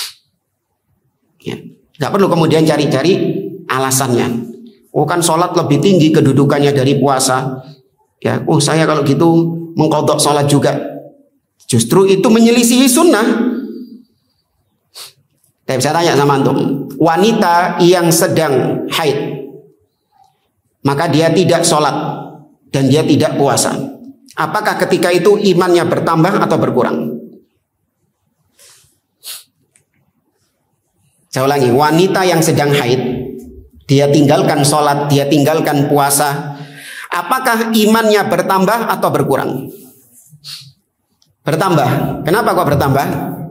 Ya, nggak perlu kemudian cari-cari alasannya. Oh kan sholat lebih tinggi kedudukannya dari puasa. Ya, oh saya kalau gitu mengkodok sholat juga. Justru itu menyelisihi sunnah. Tapi saya tanya sama antum, wanita yang sedang haid, maka dia tidak sholat dan dia tidak puasa, apakah ketika itu imannya bertambah atau berkurang? Saya ulangi, wanita yang sedang haid, dia tinggalkan sholat, dia tinggalkan puasa, apakah imannya bertambah atau berkurang? Bertambah. Kenapa kok bertambah?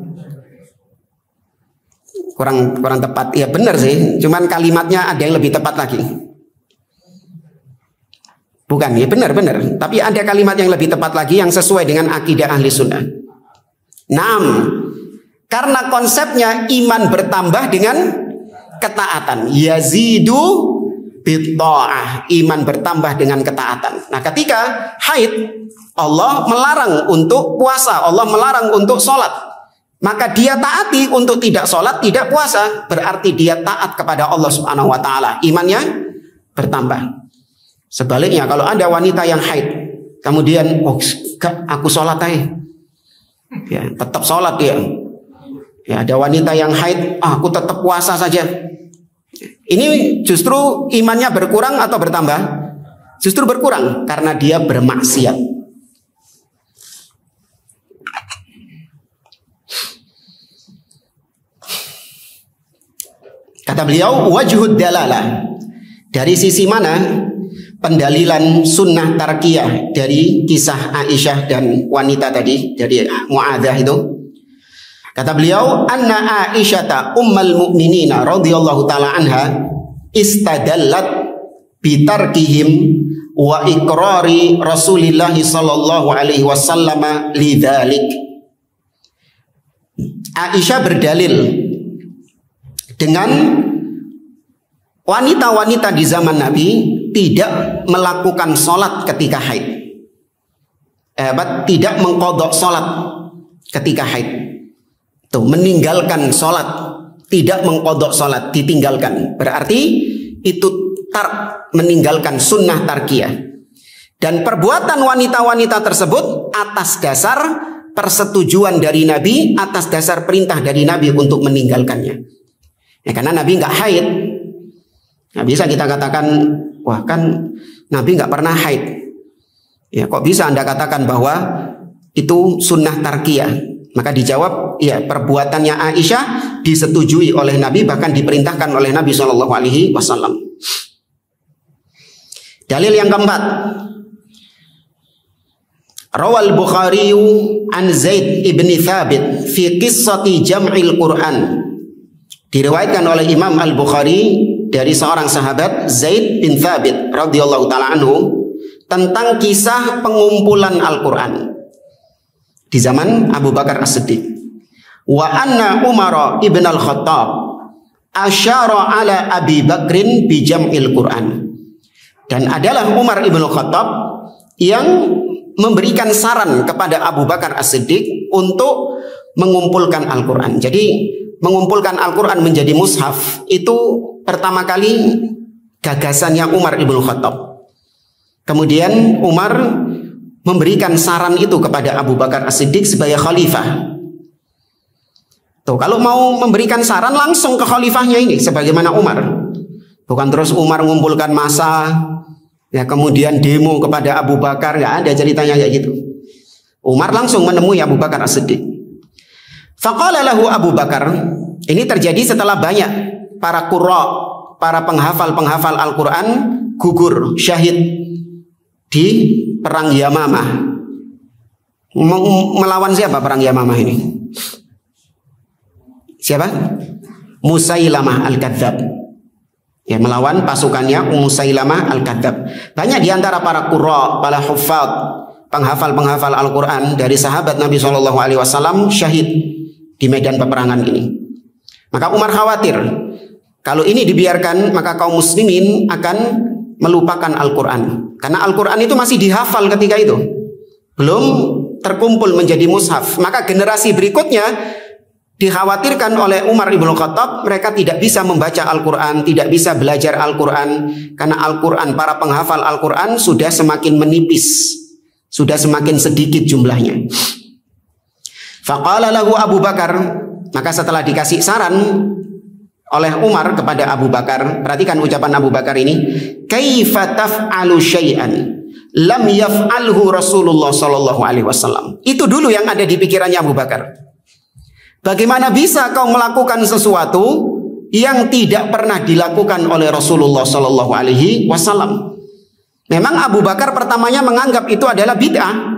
Kurang kurang tepat. Ya benar sih, cuman kalimatnya ada yang lebih tepat lagi. Bukan, ya benar-benar. Tapi ada kalimat yang lebih tepat lagi yang sesuai dengan akidah ahli sunnah. Naam, karena konsepnya iman bertambah dengan ketaatan. Yazidu bitta'ah, iman bertambah dengan ketaatan. Nah, ketika haid, Allah melarang untuk puasa, Allah melarang untuk sholat. Maka dia taati untuk tidak sholat, tidak puasa. Berarti dia taat kepada Allah subhanahu wa ta'ala. Imannya bertambah. Sebaliknya kalau ada wanita yang haid, kemudian oh gak, aku sholat aja, ya tetap sholat dia. Ya ada wanita yang haid, ah, aku tetap puasa saja. Ini justru imannya berkurang atau bertambah? Justru berkurang karena dia bermaksiat. Kata beliau, wajhud dalalah. Dari sisi mana pendalilan sunnah tarkiyah dari kisah Aisyah dan wanita tadi, dari Mu'adzah itu? Kata beliau, anna Aisyata ummul mu'minina radhiyallahu ta'ala anha istadallat bitarkihim wa iqrari Rasulillah sallallahu alaihi wasallam lidzalik. Aisyah berdalil dengan wanita-wanita di zaman Nabi tidak melakukan sholat ketika haid, eh, tidak mengqadha sholat ketika haid. Tuh, meninggalkan sholat, tidak mengqadha sholat, ditinggalkan. Berarti itu tar, meninggalkan sunnah tarkiyah. Dan perbuatan wanita-wanita tersebut atas dasar persetujuan dari Nabi, atas dasar perintah dari Nabi untuk meninggalkannya. Ya, karena Nabi nggak haid. Nah, bisa kita katakan, wah kan Nabi nggak pernah haid. Ya, kok bisa Anda katakan bahwa itu sunnah tarkiyah? Maka dijawab, ya perbuatannya Aisyah disetujui oleh Nabi, bahkan diperintahkan oleh Nabi shallallahu alaihi wasallam. Dalil yang keempat, Rawal Bukhari an Zaid ibn Thabit fi qissati jam'il Quran. Diriwayatkan oleh Imam Al-Bukhari dari seorang sahabat Zaid bin Thabit radhiyallahu taala anhu tentang kisah pengumpulan Al-Qur'an di zaman Abu Bakar As-Siddiq. Wa anna Umar ibn al-Khattab asyara ala Abi Bakrin bi jam'il Qur'an. Dan adalah Umar ibn al-Khattab yang memberikan saran kepada Abu Bakar As-Siddiq untuk mengumpulkan Al-Qur'an. Jadi mengumpulkan Al-Quran menjadi mushaf itu pertama kali gagasannya Umar ibn Khattab. Kemudian Umar memberikan saran itu kepada Abu Bakar As-Siddiq sebagai khalifah. Tuh, kalau mau memberikan saran langsung ke khalifahnya ini, sebagaimana Umar. Bukan terus Umar mengumpulkan massa, ya kemudian demo kepada Abu Bakar, nggak ada ceritanya kayak gitu. Umar langsung menemui Abu Bakar As-Siddiq. Faqala lahu Abu Bakar, ini terjadi setelah banyak para qurra, para penghafal-penghafal Al-Quran gugur, syahid di perang Yamamah. Melawan siapa perang Yamamah ini? Siapa? Musailamah Al-Kadzab. Ya, melawan pasukannya Musailamah Al-Kadzab. Banyak di antara para qurra, para huffaz, penghafal-penghafal Al-Quran dari sahabat Nabi shallallahu alaihi wasallam syahid di medan peperangan ini. Maka Umar khawatir kalau ini dibiarkan maka kaum muslimin akan melupakan Al-Quran, karena Al-Quran itu masih dihafal ketika itu, belum terkumpul menjadi mushaf. Maka generasi berikutnya dikhawatirkan oleh Umar ibn Khattab, mereka tidak bisa membaca Al-Quran, tidak bisa belajar Al-Quran, karena Al-Quran, para penghafal Al-Quran sudah semakin menipis, sudah semakin sedikit jumlahnya. Faqala lahu Abu Bakar, maka setelah dikasih saran oleh Umar kepada Abu Bakar, perhatikan ucapan Abu Bakar ini, kaifa taf'alu syai'an lam yaf'alhu Rasulullah sallallahu alaihi wasallam. Itu dulu yang ada di pikirannya Abu Bakar. Bagaimana bisa kau melakukan sesuatu yang tidak pernah dilakukan oleh Rasulullah sallallahu alaihi wasallam? Memang Abu Bakar pertamanya menganggap itu adalah bid'ah.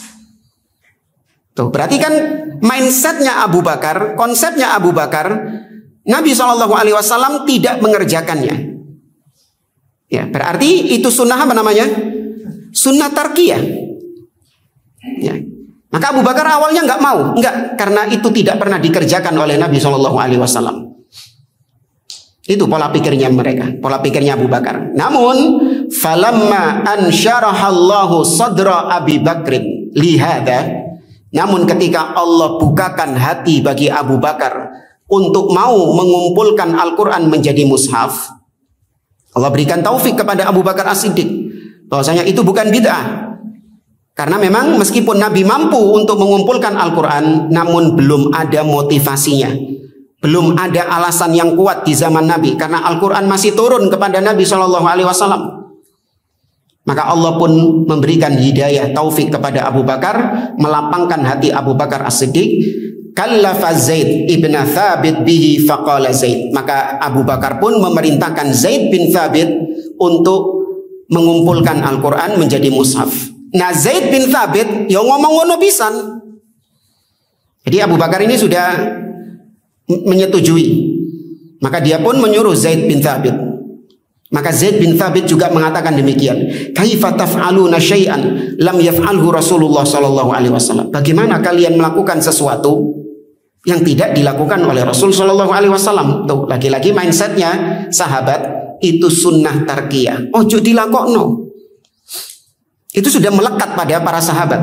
Tuh, perhatikan mindsetnya Abu Bakar, konsepnya Abu Bakar. Nabi shallallahu alaihi wasallam tidak mengerjakannya. Ya, berarti itu sunnah apa namanya? Sunnah tarkiyah. Ya. Maka Abu Bakar awalnya nggak mau, nggak, karena itu tidak pernah dikerjakan oleh Nabi shallallahu alaihi wasallam. Itu pola pikirnya mereka, pola pikirnya Abu Bakar. Namun, falamma ansyarahallahu sadra Abi Bakrin lihada. Namun ketika Allah bukakan hati bagi Abu Bakar untuk mau mengumpulkan Al-Quran menjadi mushaf, Allah berikan taufik kepada Abu Bakar As-Siddiq bahwasanya itu bukan bid'ah. Karena memang meskipun Nabi mampu untuk mengumpulkan Al-Quran, namun belum ada motivasinya, belum ada alasan yang kuat di zaman Nabi, karena Al-Quran masih turun kepada Nabi shallallahu alaihi wasallam. Maka Allah pun memberikan hidayah taufik kepada Abu Bakar, melapangkan hati Abu Bakar As-Siddiq. Kallafa Zaid ibn Thabit bihi faqala Zaid. Maka Abu Bakar pun memerintahkan Zaid bin Thabit untuk mengumpulkan Al-Quran menjadi mushaf. Nah, Zaid bin Thabit yang ngomong ngono pisan. Jadi Abu Bakar ini sudah menyetujui. Maka dia pun menyuruh Zaid bin Thabit. Maka Zaid bin Thabit juga mengatakan demikian. Kaifa taf'aluna syai'an lam yaf'alhu Rasulullah sallallahu alaihi wasallam. Bagaimana kalian melakukan sesuatu yang tidak dilakukan oleh Rasul sallallahu alaihi wasallam? Tuh, lagi-lagi mindsetnya sahabat itu sunnah tarkiyah. Ojo dilakokno. Itu sudah melekat pada para sahabat.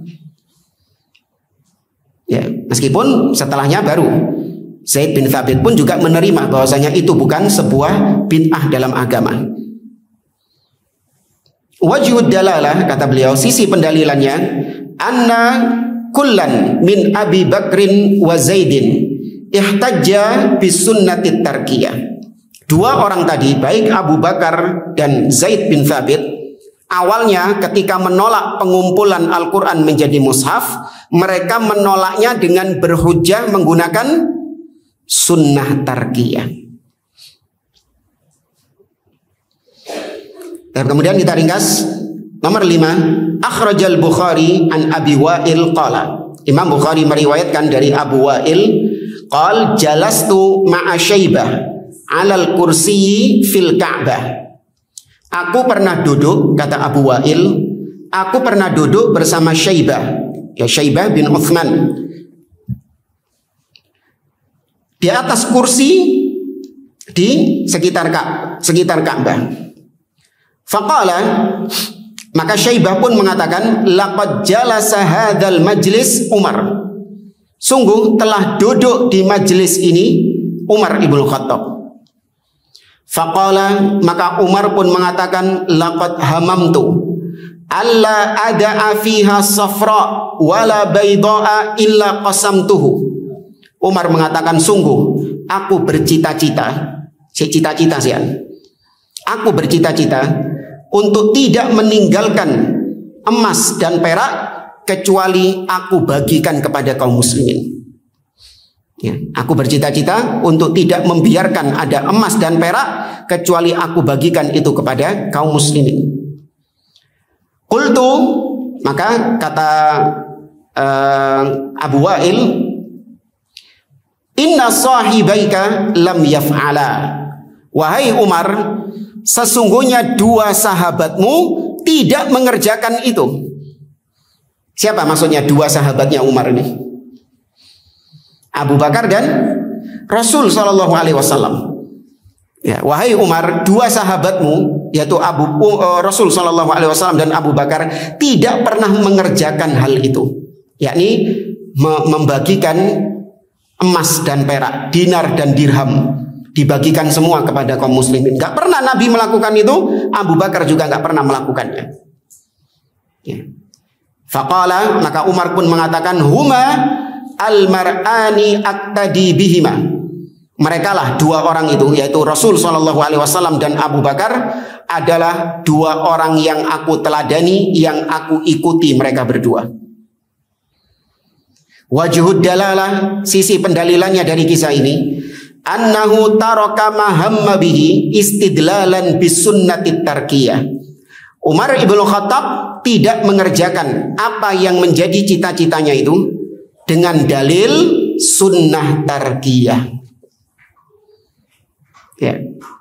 Ya, meskipun setelahnya baru Zaid bin Thabit pun juga menerima bahwasanya itu bukan sebuah bid'ah dalam agama. Wajhud dalalah, kata beliau, sisi pendalilannya, anna kullan min Abi Bakrin wa Zaidin ihtajja bis sunnati tarkiyah. Dua orang tadi, baik Abu Bakar dan Zaid bin Thabit, awalnya ketika menolak pengumpulan Al-Quran menjadi mushaf, mereka menolaknya dengan berhujjah menggunakan sunnah tarkiyah. Dan kemudian kita ringkas nomor lima, akhrajal Bukhari an Abi Wa'il qala. Imam Bukhari meriwayatkan dari Abu Wa'il qal jalastu ma'a Syaibah 'alal kursiyyi fil Ka'bah. Aku pernah duduk, kata Abu Wa'il, aku pernah duduk bersama Syaibah, ya Syaibah bin Uthman, di atas kursi di sekitar Ka sekitar Ka'bah. Faqala, maka Syaibah pun mengatakan, laqad jalasa hadzal majlis Umar. Sungguh telah duduk di majlis ini Umar ibnu Khattab. Faqala, maka Umar pun mengatakan, laqad hamamtu alla ada'a fiha safra wala bayda'a illa qasamtuhu. Umar mengatakan, sungguh aku bercita-cita, si cita-cita sih, aku bercita-cita untuk tidak meninggalkan emas dan perak kecuali aku bagikan kepada kaum muslimin. Ya, aku bercita-cita untuk tidak membiarkan ada emas dan perak kecuali aku bagikan itu kepada kaum muslimin. Qultu, maka kata uh, Abu Wa'il, inna sahibaika lam yaf'ala. Wahai Umar, sesungguhnya dua sahabatmu tidak mengerjakan itu. Siapa maksudnya dua sahabatnya Umar ini? Abu Bakar dan Rasul Shallallahu Alaihi Wasallam. Ya, wahai Umar, dua sahabatmu yaitu Abu uh, Rasul Shallallahu Alaihi Wasallam dan Abu Bakar tidak pernah mengerjakan hal itu, yakni me membagikan emas dan perak, dinar dan dirham, dibagikan semua kepada kaum muslimin. Gak pernah Nabi melakukan itu, Abu Bakar juga gak pernah melakukannya. Ya. Faqala, maka Umar pun mengatakan, huma al-mar'ani aktadi bihima. Mereka lah dua orang itu, yaitu Rasul Shallallahu Alaihi Wasallam dan Abu Bakar adalah dua orang yang aku teladani, yang aku ikuti mereka berdua. Wajhud dalalah, sisi pendalilannya dari kisah ini, annahu taraka mahamma bihi istidlalan bisunnati tarkiyah. Umar ibn Khattab tidak mengerjakan apa yang menjadi cita-citanya itu dengan dalil sunnah tarkiyah. Ya.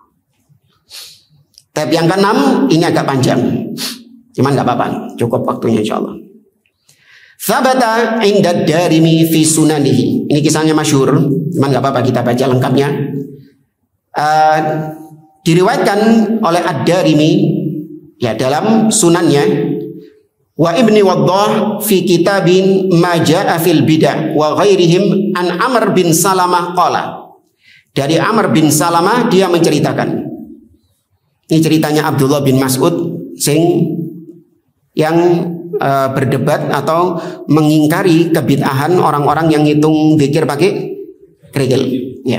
Tab yang keenam ini agak panjang, cuman nggak apa-apa, cukup waktunya insyaallah. Sabata inda Darimi fi sunanihi. Ini kisahnya masyhur, cuman nggak apa-apa kita baca lengkapnya. Uh, diriwayatkan oleh Ad-Darimi ya dalam sunannya, wa Ibni Waddah fi kitabin ma jaa fil bidah wa ghairihim an Amr bin Salamah qala. Dari Amr bin Salamah dia menceritakan. Ini ceritanya Abdullah bin Mas'ud sing yang uh, berdebat atau mengingkari kebid'ahan orang-orang yang ngitung zikir pakai kerikil. Ya.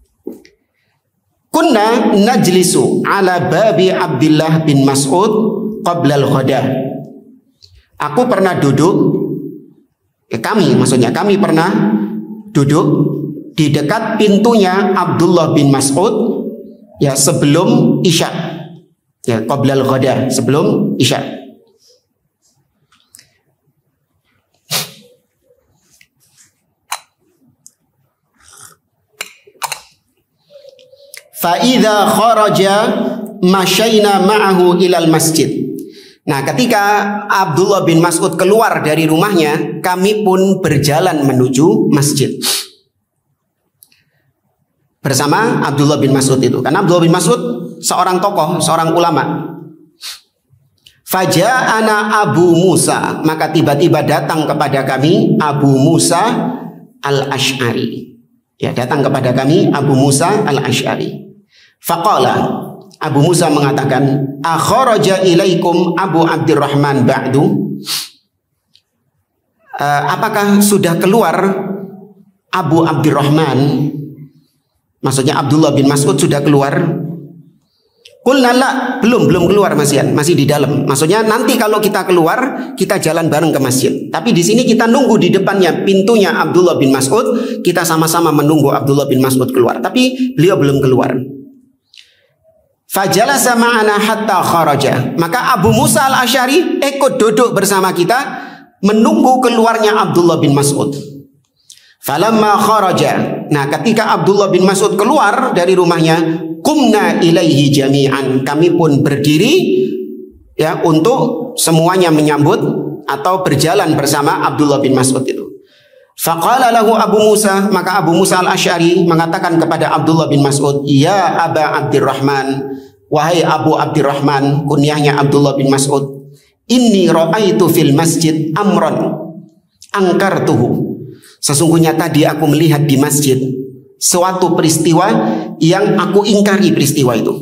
Kunna najlisu ala babi Abdullah bin Mas'ud qabla al-ghada. Aku pernah duduk, eh, kami maksudnya kami pernah duduk di dekat pintunya Abdullah bin Mas'ud ya sebelum Isya. Ya, qabla al-ghada, sebelum Isya. Fa'idha kharaja masyaina ma'ahu ilal masjid. Nah, ketika Abdullah bin Mas'ud keluar dari rumahnya, kami pun berjalan menuju masjid bersama Abdullah bin Mas'ud itu. Karena Abdullah bin Mas'ud seorang tokoh, seorang ulama. Faja'ana Abu Musa, maka tiba-tiba datang kepada kami Abu Musa al-Ash'ari. Ya, datang kepada kami Abu Musa al-Ash'ari. Faqala, Abu Musa mengatakan, akharaja ilaikum Abu Abdurrahman ba'du. Uh, apakah sudah keluar Abu Abdurrahman? Maksudnya Abdullah bin Mas'ud sudah keluar? Qulna la, belum belum keluar masih masih di dalam. Maksudnya nanti kalau kita keluar kita jalan bareng ke masjid. Tapi di sini kita nunggu di depannya pintunya Abdullah bin Mas'ud, kita sama-sama menunggu Abdullah bin Mas'ud keluar. Tapi beliau belum keluar. Fajalasa ma'ana hatta kharaja. Maka Abu Musa al-Ash'ari ikut duduk bersama kita menunggu keluarnya Abdullah bin Mas'ud. Falamma kharaja. Nah, ketika Abdullah bin Mas'ud keluar dari rumahnya, qumna ilaihi jami'an. Kami pun berdiri ya untuk semuanya menyambut atau berjalan bersama Abdullah bin Mas'ud itu. Faqala lahu Abu Musa, maka Abu Musa al-Ash'ari mengatakan kepada Abdullah bin Mas'ud, ya Aba Abdurrahman, wahai Abu Abdurrahman, kunyahnya Abdullah bin Mas'ud, inni ra'aitu fil masjid amran angkartuhu. Sesungguhnya tadi aku melihat di masjid suatu peristiwa yang aku ingkari peristiwa itu.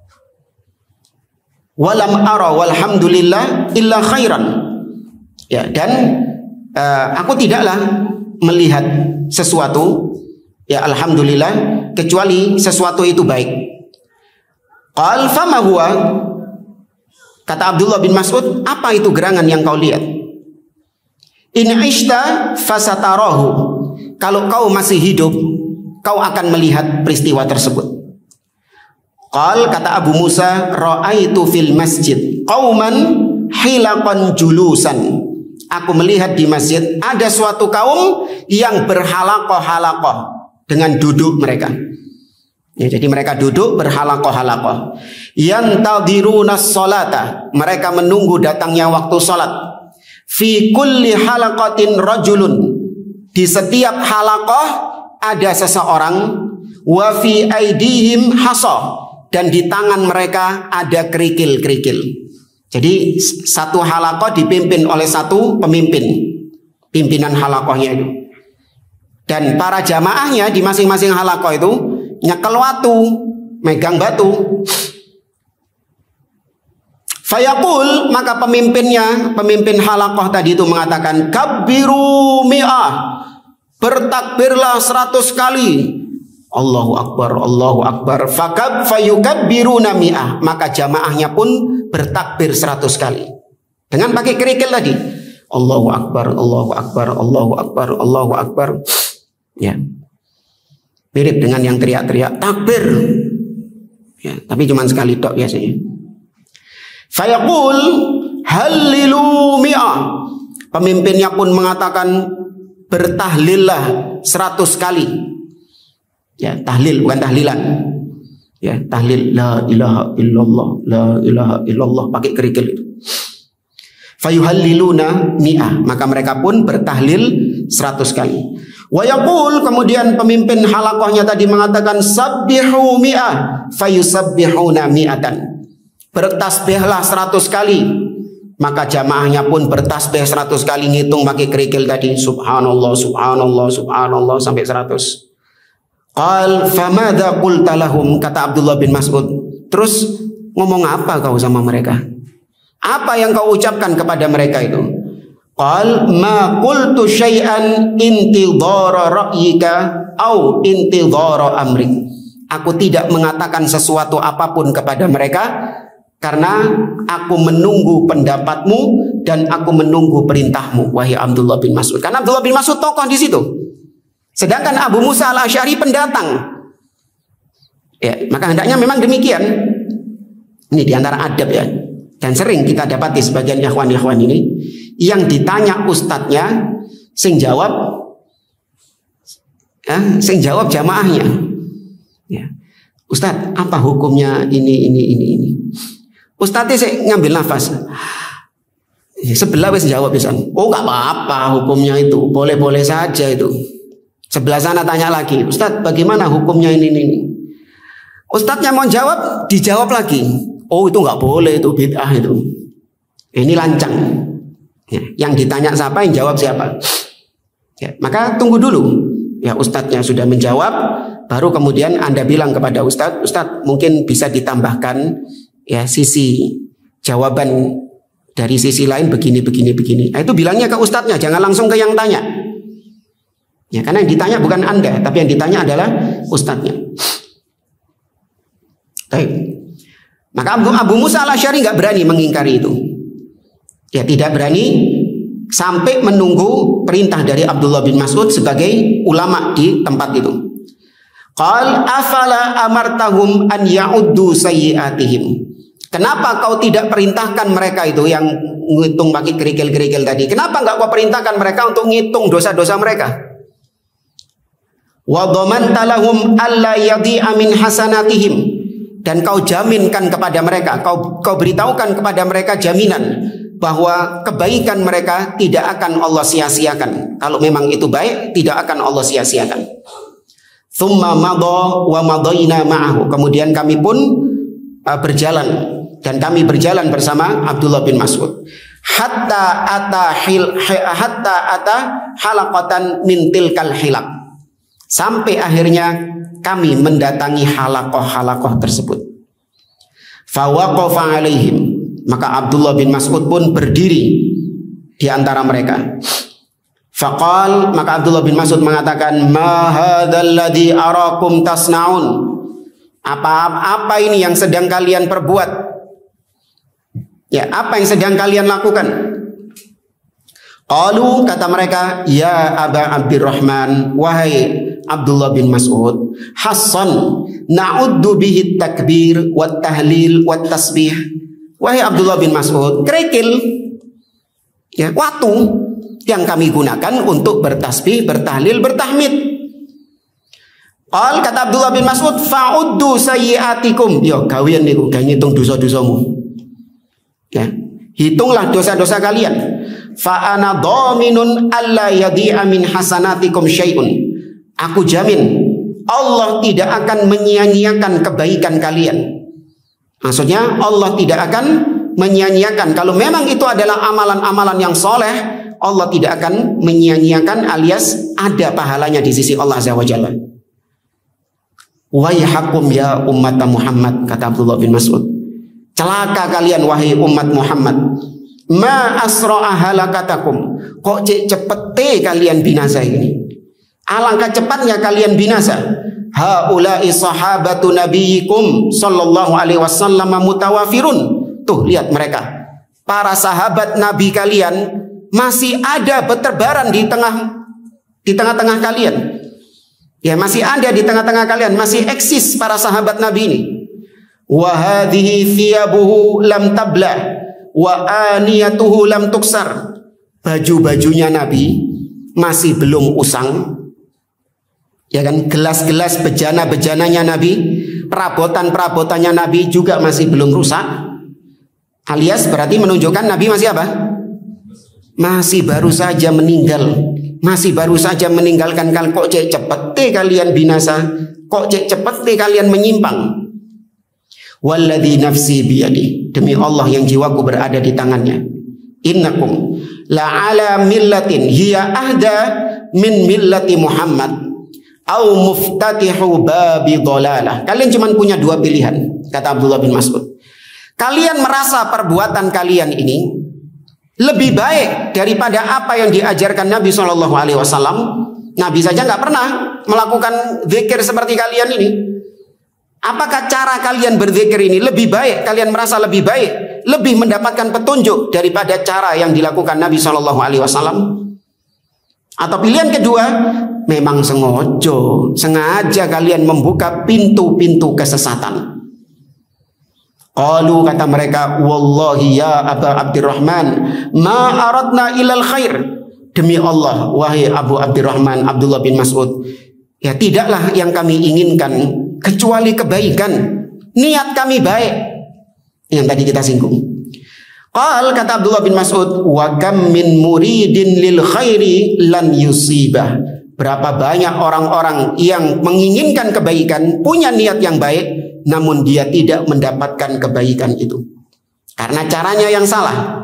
Walam ara walhamdulillah illa khairan. Ya, dan uh, aku tidaklah melihat sesuatu ya alhamdulillah, kecuali sesuatu itu baik. Qal fama huwa, kata Abdullah bin Mas'ud, apa itu gerangan yang kau lihat? In ishta fasatarahu, kalau kau masih hidup kau akan melihat peristiwa tersebut. Qal, kata Abu Musa, ra'aitu fil masjid qauman hilaqan julusan, aku melihat di masjid ada suatu kaum yang berhalakoh-halakoh dengan duduk mereka. Ya, jadi mereka duduk berhalakoh-halakoh. Yantadiruna sholata, mereka menunggu datangnya waktu sholat. Fi kulli halaqatin rajulun, di setiap halakoh ada seseorang. Wa fi aidihim hasa, dan di tangan mereka ada kerikil-kerikil. Jadi satu halakoh dipimpin oleh satu pemimpin, pimpinan halakohnya itu. Dan para jamaahnya di masing-masing halakoh itu nyekel watu, megang batu. Fayaqul, maka pemimpinnya, pemimpin halakoh tadi itu mengatakan, kabbiru mi'ah, bertakbirlah seratus kali. Allahu Akbar, Allahu Akbar. Fakab fayukabbiruna mi'ah, maka jamaahnya pun bertakbir seratus kali dengan pakai kerikil tadi. Allahu Akbar, Allahu Akbar, Allahu Akbar, Allahu Akbar. Ya, mirip dengan yang teriak-teriak takbir, ya, tapi cuma sekali tok biasanya. Fayaqul hallilu mi'ah, pemimpinnya pun mengatakan bertahlillah seratus kali. Ya, tahlil bukan tahlilan. Ya, tahlil la ilaha illallah, la ilaha illallah, pakai kerikil itu. Fayuhalliluna mi'ah, maka mereka pun bertahlil seratus kali. Wa yaqul, kemudian pemimpin halakohnya tadi mengatakan sabbihu mi'ah fayusabbihuna mi'atan, bertasbihlah seratus kali, maka jamaahnya pun bertasbih seratus kali, ngitung pakai kerikil tadi, subhanallah, subhanallah, subhanallah sampai seratus. Qal famadza qulta lahum, kata Abdullah bin Mas'ud, terus ngomong apa kau sama mereka? Apa yang kau ucapkan kepada mereka itu? Qal ma qultu syai'an intidhara ra'yika au intidhara amrik. Aku tidak mengatakan sesuatu apapun kepada mereka karena aku menunggu pendapatmu dan aku menunggu perintahmu, wahai Abdullah bin Mas'ud. Karena Abdullah bin Mas'ud tokoh di situ. Sedangkan Abu Musa al-Asy'ari pendatang. Ya, maka hendaknya memang demikian. Ini diantara adab ya. Dan sering kita dapati sebagian ikhwan-ikhwan ini yang ditanya ustadznya, sing jawab, ya, sing jawab jamaahnya. Ya. Ustadz, apa hukumnya ini, ini, ini, ini? Ustadznya saya ngambil nafas. Sebelah wis jawab bisa. Oh, nggak apa-apa hukumnya itu, boleh-boleh saja itu. Sebelah sana tanya lagi, Ustadz, bagaimana hukumnya ini, ini, ini? Ustadznya mau jawab, dijawab lagi. Oh, itu nggak boleh, itu bid'ah itu. Ini lancang. Ya, yang ditanya siapa, yang jawab siapa. Ya, maka tunggu dulu. Ya, ustadznya sudah menjawab, baru kemudian Anda bilang kepada ustadz, Ustadz mungkin bisa ditambahkan ya sisi jawaban dari sisi lain begini, begini, begini. Nah, itu bilangnya ke ustadznya, jangan langsung ke yang tanya. Ya, karena yang ditanya bukan Anda, tapi yang ditanya adalah ustadznya. Baik. Maka Abu, Abu Musa al-Asy'ari nggak berani mengingkari itu. Ya, tidak berani sampai menunggu perintah dari Abdullah bin Mas'ud sebagai ulama di tempat itu. Qal afala amartahum an ya'uddu sayyi'atihim. Kenapa kau tidak perintahkan mereka itu yang ngitung pakai kerikil-kerikil tadi? Kenapa nggak kau perintahkan mereka untuk ngitung dosa-dosa mereka? Wa dhamanta lahum alla yadhi'a min hasanatihim. Dan kau jaminkan kepada mereka, kau, kau beritahukan kepada mereka jaminan bahwa kebaikan mereka tidak akan Allah sia-siakan. Kalau memang itu baik, tidak akan Allah sia-siakan. Thumma madha wa madayna ma'ahu. Kemudian kami pun uh, berjalan dan kami berjalan bersama Abdullah bin Mas'ud. Hatta ata hil hatta ata halaqatan min tilkal hilaq. Sampai akhirnya kami mendatangi halakoh-halakoh tersebut. Fawaqafa alaihim, maka Abdullah bin Mas'ud pun berdiri di antara mereka. Faqal, maka Abdullah bin Mas'ud mengatakan, ma hadzal ladzi arakum tasnaun. Apa-apa ini yang sedang kalian perbuat? Ya, apa yang sedang kalian lakukan? Qalu, kata mereka, ya Aba Abdurrahman, wahai Abdullah bin Mas'ud, Hasan na'uddu bihi takbir wat tahlil wat tasbih. Wahai Abdullah bin Mas'ud, kerikil, ya, waktu yang kami gunakan untuk bertasbih, bertahlil, bertahmid. Qal, kata Abdullah bin Mas'ud, fa'uddu sayyiatikum. Yo, kalian niku gawe ngitung dosa-dosamu. Ya, hitunglah dosa-dosa kalian. Fa ana dhaminun alla yadhi'a min hasanatikum syai'un. Aku jamin Allah tidak akan menyia-nyiakan kebaikan kalian. Maksudnya Allah tidak akan menyia-nyiakan. Kalau memang itu adalah amalan-amalan yang soleh, Allah tidak akan menyia-nyiakan, alias ada pahalanya di sisi Allah Azza wa Jalla. Waihakum ya umat Muhammad, kata Abdullah bin Mas'ud, celaka kalian wahai umat Muhammad. Ma asra'a halakatakum. Kok cepete kalian binasa ini? Alangkah cepatnya kalian binasa. Haula'i sahabatu nabiyikum sallallahu alaihi wasallam mutawafirun. Tuh, lihat mereka. Para sahabat nabi kalian masih ada berterbaran di tengah di tengah-tengah kalian. Ya, masih ada di tengah-tengah kalian, masih eksis para sahabat Nabi ini. Wa hadhihi thiyabuhu lam tabla wa aniyatuhu lam tuksar. Baju-bajunya Nabi masih belum usang. Ya kan, gelas-gelas bejana-bejananya Nabi, perabotan-perabotannya Nabi juga masih belum rusak. Alias berarti menunjukkan Nabi masih apa? Masih baru saja meninggal. Masih baru saja meninggalkan kalian. Kok cek cepet kalian binasa? Kok cek cepet kalian menyimpang? Walladzi nafsi biyadi, demi Allah yang jiwaku berada di tangannya. Innakum la ala millatin hiya ahda min millati Muhammad au muftatihu babi dhalalah. Kalian cuma punya dua pilihan, kata Abdullah bin Mas'ud. Kalian merasa perbuatan kalian ini lebih baik daripada apa yang diajarkan Nabi shallallahu alaihi wasallam. Nabi saja nggak pernah melakukan zikir seperti kalian ini. Apakah cara kalian berzikir ini lebih baik? Kalian merasa lebih baik, lebih mendapatkan petunjuk daripada cara yang dilakukan Nabi shallallahu alaihi wasallam? Atau pilihan kedua, memang sengojo, sengaja kalian membuka pintu-pintu kesesatan. Qalu, kata mereka, wallahi ya Aba Abdurrahman, ma aradna ilal khair. Demi Allah, wahai Abu Abdurrahman, Abdullah bin Mas'ud, ya tidaklah yang kami inginkan kecuali kebaikan. Niat kami baik. Yang tadi kita singgung. Qal, kata Abdullah bin Mas'ud, wa kam min muridin lil khairi lan yusibah. Berapa banyak orang-orang yang menginginkan kebaikan, punya niat yang baik, namun dia tidak mendapatkan kebaikan itu karena caranya yang salah.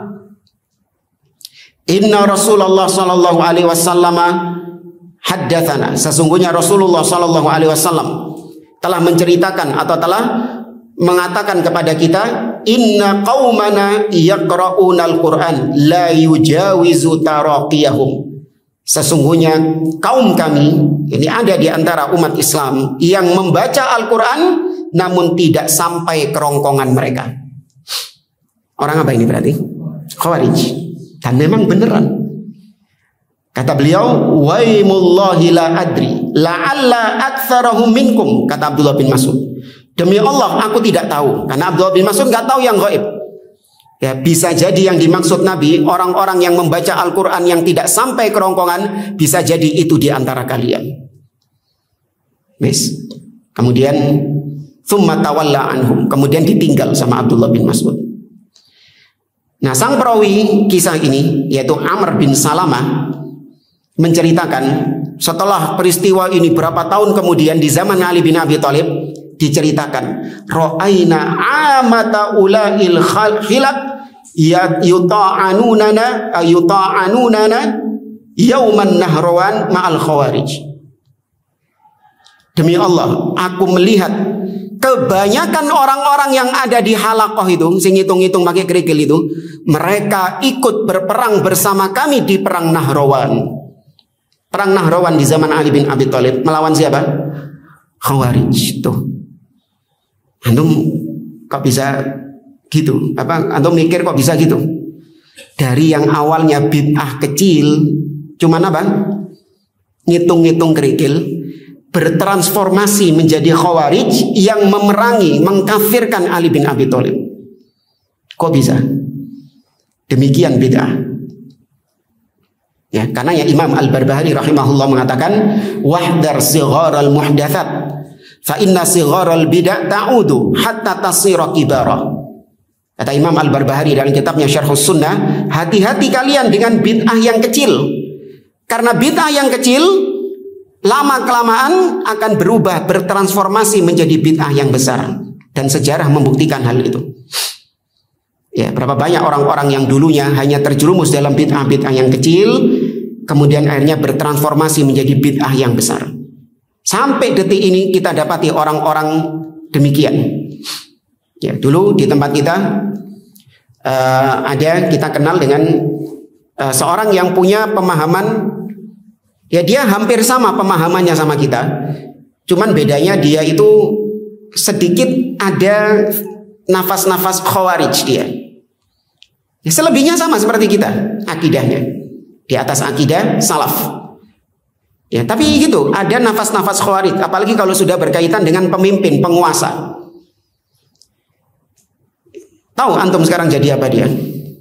Inna Rasulullah sallallahu alaihi wasallam haddatsana, sesungguhnya Rasulullah sallallahu alaihi wasallam telah menceritakan atau telah mengatakan kepada kita, inna qaumana yaqra'unal Qur'an la yujawizu taraqiyahum. Sesungguhnya kaum kami ini ada di antara umat Islam yang membaca Al-Quran namun tidak sampai kerongkongan mereka. Orang apa ini berarti? Khawarij. Dan memang beneran. Kata beliau, waimullahi la adri la'alla aktsarahum minkum, kata Abdullah bin Mas'ud. Demi Allah aku tidak tahu, karena Abdullah bin Mas'ud nggak tahu yang gaib. Ya, bisa jadi yang dimaksud Nabi orang-orang yang membaca Al-Quran yang tidak sampai kerongkongan, bisa jadi itu di antara kalian. Yes. Kemudian thumma tawalla anhum, kemudian ditinggal sama Abdullah bin Mas'ud. Nah, sang perawi kisah ini yaitu Amr bin Salamah menceritakan setelah peristiwa ini berapa tahun kemudian di zaman Ali bin Abi Thalib diceritakan, ra'aina amata ulail khilaq yuta'anunana yuta'anunana yauman nahrawan ma'al khawarij. Demi Allah, aku melihat kebanyakan orang-orang yang ada di halaqah itu, sing hitung-hitung pakai kerikil itu, mereka ikut berperang bersama kami di perang Nahrawan. Perang Nahrawan di zaman Ali bin Abi Thalib melawan siapa? Khawarij. Tuh. Antum kok bisa gitu? Apa antum mikir kok bisa gitu? Dari yang awalnya bid'ah kecil, cuman apa? Ngitung-ngitung kerikil, bertransformasi menjadi Khawarij yang memerangi, mengkafirkan Ali bin Abi Thalib. Kok bisa? Demikian bid'ah. Ya, karena ya Imam Al-Barbahari rahimahullah mengatakan wahdar sigharal muhdatsat fa inna sigharal bid'ah ta'udu hatta tasira kibara. Kata Imam Al-Barbahari dalam kitabnya Syarhus Sunnah, hati-hati kalian dengan bid'ah yang kecil. Karena bid'ah yang kecil lama kelamaan akan berubah, bertransformasi menjadi bid'ah yang besar, dan sejarah membuktikan hal itu. Ya, berapa banyak orang-orang yang dulunya hanya terjerumus dalam bid'ah-bid'ah yang kecil, kemudian akhirnya bertransformasi menjadi bid'ah yang besar. Sampai detik ini kita dapati orang-orang demikian. Ya, dulu di tempat kita uh, ada kita kenal dengan uh, seorang yang punya pemahaman, ya dia hampir sama pemahamannya sama kita. Cuman bedanya dia itu sedikit ada nafas-nafas Khawarij dia. Ya, selebihnya sama seperti kita akidahnya, di atas akidah salaf. Ya, tapi gitu, ada nafas-nafas Khawarij, apalagi kalau sudah berkaitan dengan pemimpin, penguasa. Tahu antum sekarang jadi apa dia?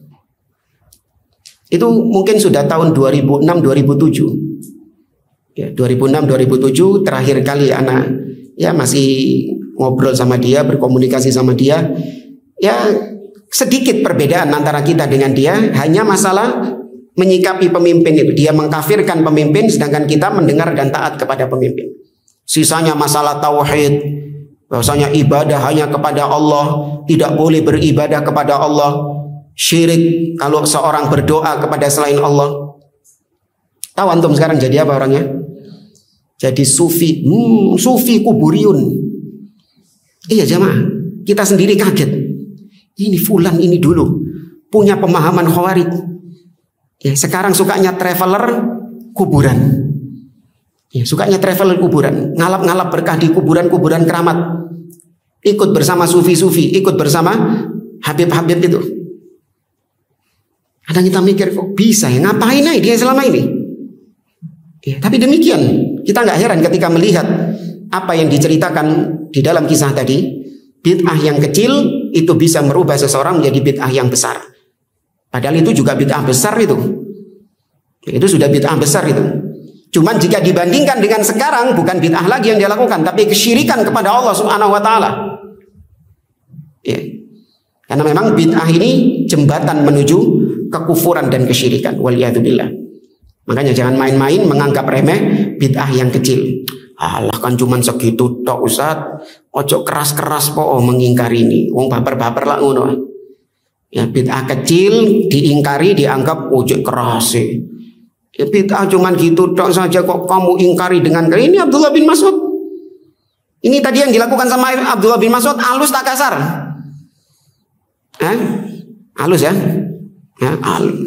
Itu mungkin sudah tahun dua ribu enam dua ribu tujuh. Ya, dua ribu enam dua ribu tujuh terakhir kali anak ya masih ngobrol sama dia, berkomunikasi sama dia. Ya, sedikit perbedaan antara kita dengan dia, hanya masalah menyikapi pemimpin itu. Dia mengkafirkan pemimpin, sedangkan kita mendengar dan taat kepada pemimpin. Sisanya masalah tauhid, bahwasanya ibadah hanya kepada Allah, tidak boleh beribadah kepada Allah, syirik kalau seorang berdoa kepada selain Allah. Tahu antum sekarang jadi apa orangnya? Jadi sufi, hmm, sufi kuburiyun. Iya jamaah, kita sendiri kaget. Ini fulan ini dulu punya pemahaman Khawarij. Ya, sekarang sukanya traveler kuburan. Ya, sukanya traveler kuburan, ngalap-ngalap berkah di kuburan-kuburan keramat. Ikut bersama sufi-sufi, ikut bersama habib-habib itu. Kadang kita mikir kok bisa ya, ngapain aja dia selama ini? Ya, tapi demikian, kita nggak heran ketika melihat apa yang diceritakan di dalam kisah tadi. Bid'ah yang kecil itu bisa merubah seseorang menjadi bid'ah yang besar. Padahal itu juga bid'ah besar itu. Itu sudah bid'ah besar itu. Cuman jika dibandingkan dengan sekarang, bukan bid'ah lagi yang dia lakukan, tapi kesyirikan kepada Allah Subhanahu wa taala. Ya. Karena memang bid'ah ini jembatan menuju kekufuran dan kesyirikan. Waliyadzubillah. Makanya jangan main-main menganggap remeh bid'ah yang kecil. Alah kan cuman segitu tok Ustaz. Ojo keras-keras po mengingkari ini. Wong baper-baper lah ngono. Ya bid'ah kecil diingkari dianggap ojo keras sih. Ya bid'ah cuman gitu tok saja kok kamu ingkari dengan ini Abdullah bin Mas'ud. Ini tadi yang dilakukan sama Abdullah bin Mas'ud halus tak kasar? Eh? Halus ya? Ya, halus.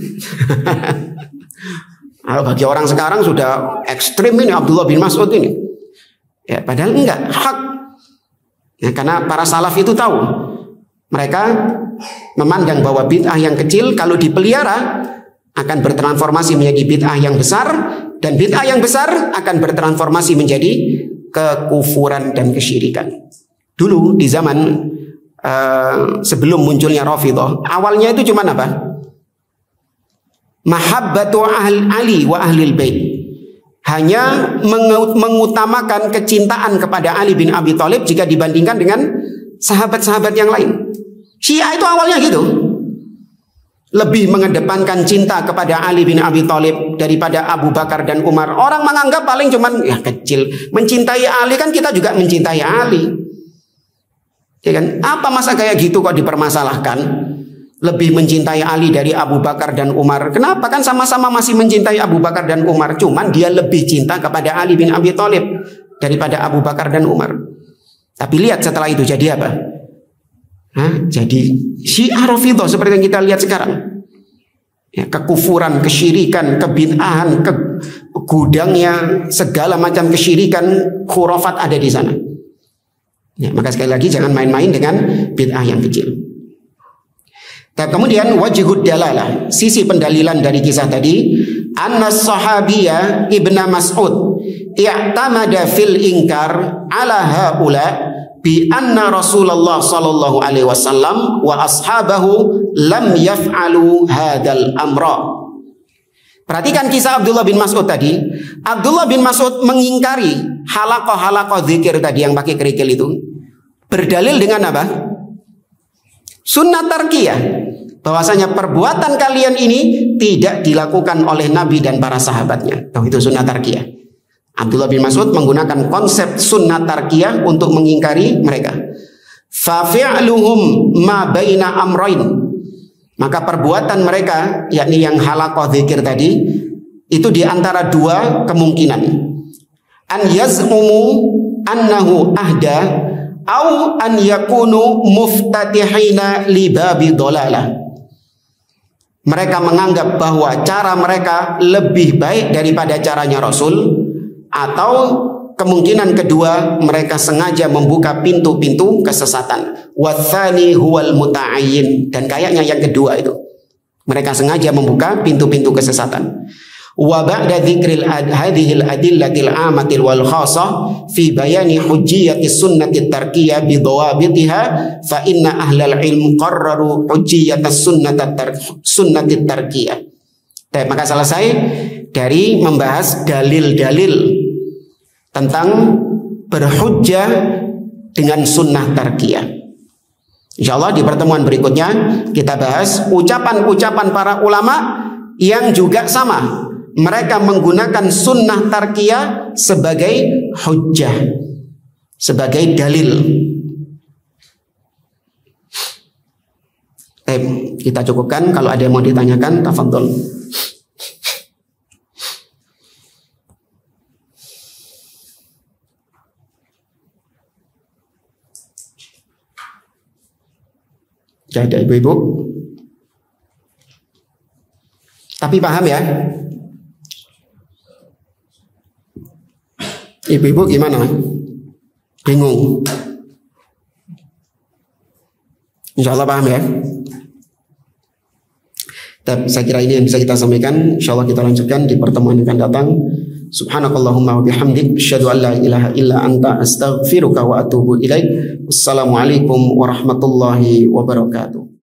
Bagi orang sekarang sudah ekstrim ini Abdullah bin Mas'ud ini. Ya, padahal enggak, hak. Ya, karena para salaf itu tahu. Mereka memandang bahwa bid'ah yang kecil kalau dipelihara akan bertransformasi menjadi bid'ah yang besar, dan bid'ah yang besar akan bertransformasi menjadi kekufuran dan kesyirikan. Dulu di zaman uh, sebelum munculnya Rafidhah, awalnya itu cuma apa? Mahabbatu ahli Ali wa ahlil bait. Hanya mengutamakan kecintaan kepada Ali bin Abi Thalib jika dibandingkan dengan sahabat-sahabat yang lain. Syiah itu awalnya gitu. Lebih mengedepankan cinta kepada Ali bin Abi Thalib daripada Abu Bakar dan Umar. Orang menganggap paling cuman ya kecil. Mencintai Ali kan kita juga mencintai Ali. Ya kan? Apa masa kayak gitu kok dipermasalahkan? Lebih mencintai Ali dari Abu Bakar dan Umar. Kenapa? Kan sama-sama masih mencintai Abu Bakar dan Umar. Cuman dia lebih cinta kepada Ali bin Abi Thalib daripada Abu Bakar dan Umar. Tapi lihat setelah itu jadi apa? Hah? Jadi Syiah Rafidhah seperti yang kita lihat sekarang. Ya, kekufuran, kesyirikan, kebid'ahan, ke, gudangnya segala macam kesyirikan, khurafat ada di sana. Ya, maka sekali lagi jangan main-main dengan bid'ah yang kecil. Tapi kemudian wajhud dalalah, sisi pendalilan dari kisah tadi, anna sahabiyya Ibnu Mas'ud i'tamada fil inkar ala haula bi anna Rasulullah sallallahu alaihi wasallam wa ashabahu lam yaf'alu hadzal amra. Perhatikan kisah Abdullah bin Mas'ud tadi. Abdullah bin Mas'ud mengingkari halaqah-halaqah zikir tadi yang pakai kerikil itu. Berdalil dengan apa? Sunnah tarkiyah. Bahwasanya perbuatan kalian ini tidak dilakukan oleh Nabi dan para sahabatnya. Nah, itu sunnah tarkiyah. Abdullah bin Mas'ud menggunakan konsep sunnah tarkiyah untuk mengingkari mereka. Fa fi'luhum ma baina amrain. Maka perbuatan mereka, yakni yang halaqah zikir tadi, itu di antara dua kemungkinan. An yaz'umu annahu ahda au an yakunu muftatihina li babi dhalalah. Mereka menganggap bahwa cara mereka lebih baik daripada caranya Rasul, atau kemungkinan kedua mereka sengaja membuka pintu-pintu kesesatan. Watsani huwal muta'ayyin, dan kayaknya yang kedua itu mereka sengaja membuka pintu-pintu kesesatan. Wa ba'da dzikril hadhil adillatil amatil wal khassah fi bayani hujjiyati sunnati tarkiyah bi dhawabitiha fa inna ahlal ilm qarraru hujjiyatas sunnati tarkiyah. Baik, maka selesai dari membahas dalil-dalil tentang berhujjah dengan sunnah tarkiyah. Insyaallah di pertemuan berikutnya kita bahas ucapan-ucapan para ulama yang juga sama. Mereka menggunakan sunnah tarkiyah sebagai hujjah, sebagai dalil. Eh, kita cukupkan. Kalau ada yang mau ditanyakan, tafadhol. Ada ibu-ibu, tapi paham ya? Ibu-ibu gimana? Bingung? Insya Allah paham ya? Dan saya kira ini yang bisa kita sampaikan. Insya Allah kita lanjutkan di pertemuan yang akan datang. Subhanakallahumma wa bihamdik, asyhadu an la ilaha illa anta, astaghfiruka wa atubu ilaik. Wassalamualaikum warahmatullahi wabarakatuh.